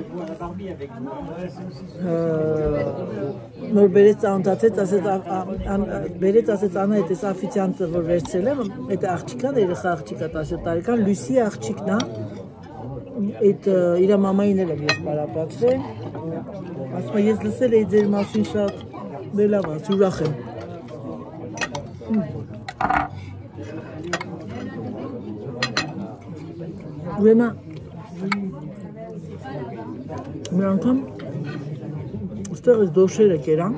նոր բերեց ասեց անա այդ ես աֆիցիանտը, որ վերցրել եմ, այդ աղջիկան, երեխա աղջիկա 17 տարեկան, Լուսի աղջիկն է, այդ իր մամային էլ եմ ես պարապացրել, ասում է ես լսել էի ձեր մասին շատ բելավաց, ուրախ եմ։ Ուրեմն մի անգամ ուստեղ ես դոշերը կերան,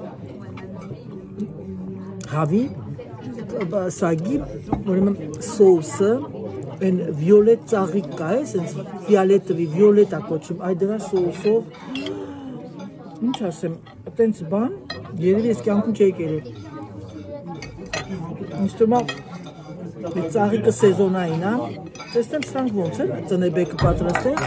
հավի, սագի, ուրեմն սոուսը, այն վիոլետ ծաղիկ կա է, սենց վիոլետովի, վիոլետ ակոչում, այ դրա սոուսով, ինչ ասեմ, տենց բան, երևի ես կյանքում չէի կերել։ Ինչ թվում է ծաղիկը սեզոնային է, տեսնեմ սրանք ոնց է, ծնեբեկը պատրաստել։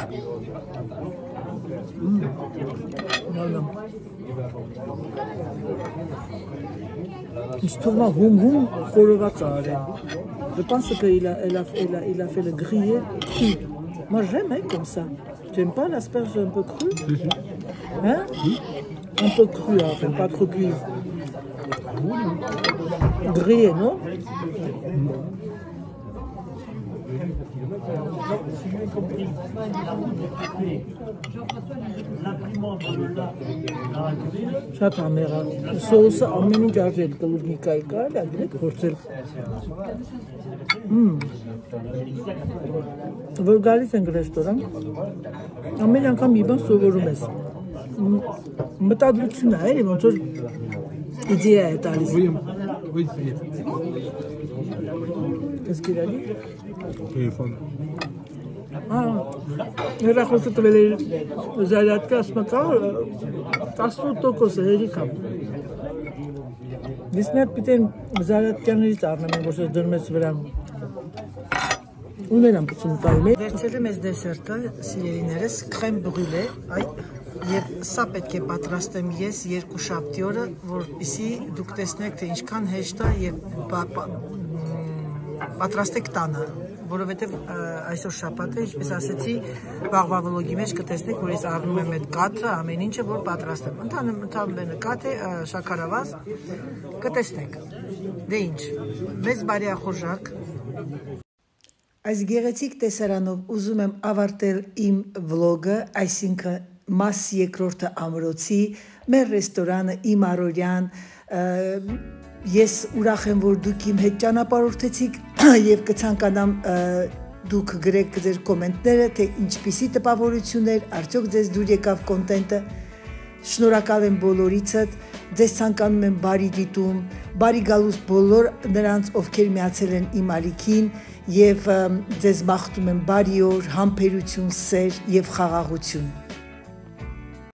Ինչ թվում է հում խորոված է արել։ Je pense qu'il a fait le griller cru. Moi j'aime comme ça. Tu n'aimes pas l'asperge un peu crue? Hein? Un peu cru, enfin pas trop cuit. Grillé, non? Շատ ամեղա, սոուսը ամեն ինչ արժել կլուբնիկայի կարել, ագրեք խորցել։ Որ գալիս ենք ռեստորան, ամեն անգամ մի բան սովորում ես։ Մտադրություն է, ոնց որ իդեա է տալիս։ Ես գիրալի։ Հեռախոսը տվել էր զայրատկա, ասում է կա 18% հերիք է։ Ես մի հատ պիտեն զայրատկյաներից առնեմ, որ ես դրում ես վրան։ Ուներ եմ պծում տայում է։ Վերցել եմ ես դեսերտը, սիրելիներս, քրեմ բրուլե, եւ սա պետք է պատրաստեմ ես 2 շաբթի օրը, որպեսզի դուք տեսնեք, թե ինչքան հեշտ է եւ պատրաստեք տանը, որովհետեւ այսօր շաբաթ է, ինչպես ասեցի, վաղվա վլոգի մեջ կտեսնեք, որ ես առնում եմ այդ կաթը, ամեն ինչը, որ պատրաստեմ։ Ընդհանրապես կաթ է, շաքարավազ, կտեսնեք։ Դե ինչ, մեծ բարեխորժակ։ Այս գեղեցիկ տեսարանով ուզում եմ ավարտել իմ վլոգը, այսինքն մաս երկրորդը ամրոցի, մեր ռեստորանը, իմ առօրյան, ես ուրախ եմ, որ դուք իմ հետ ճանապարհորդեցիք եւ կցանկանամ դուք գրեք ձեր կոմենտները, թե ինչպիսի տպավորություններ, արդյոք ձեզ դուր եկավ կոնտենտը, շնորհակալ եմ բոլորիցդ, ձեզ ցանկանում եմ բարի դիտում, բարի գալուստ բոլոր նրանց, ովքեր միացել են իմ ալիքին եւ ձեզ մաղթում եմ բարի օր, համբերություն, սեր եւ խաղաղություն։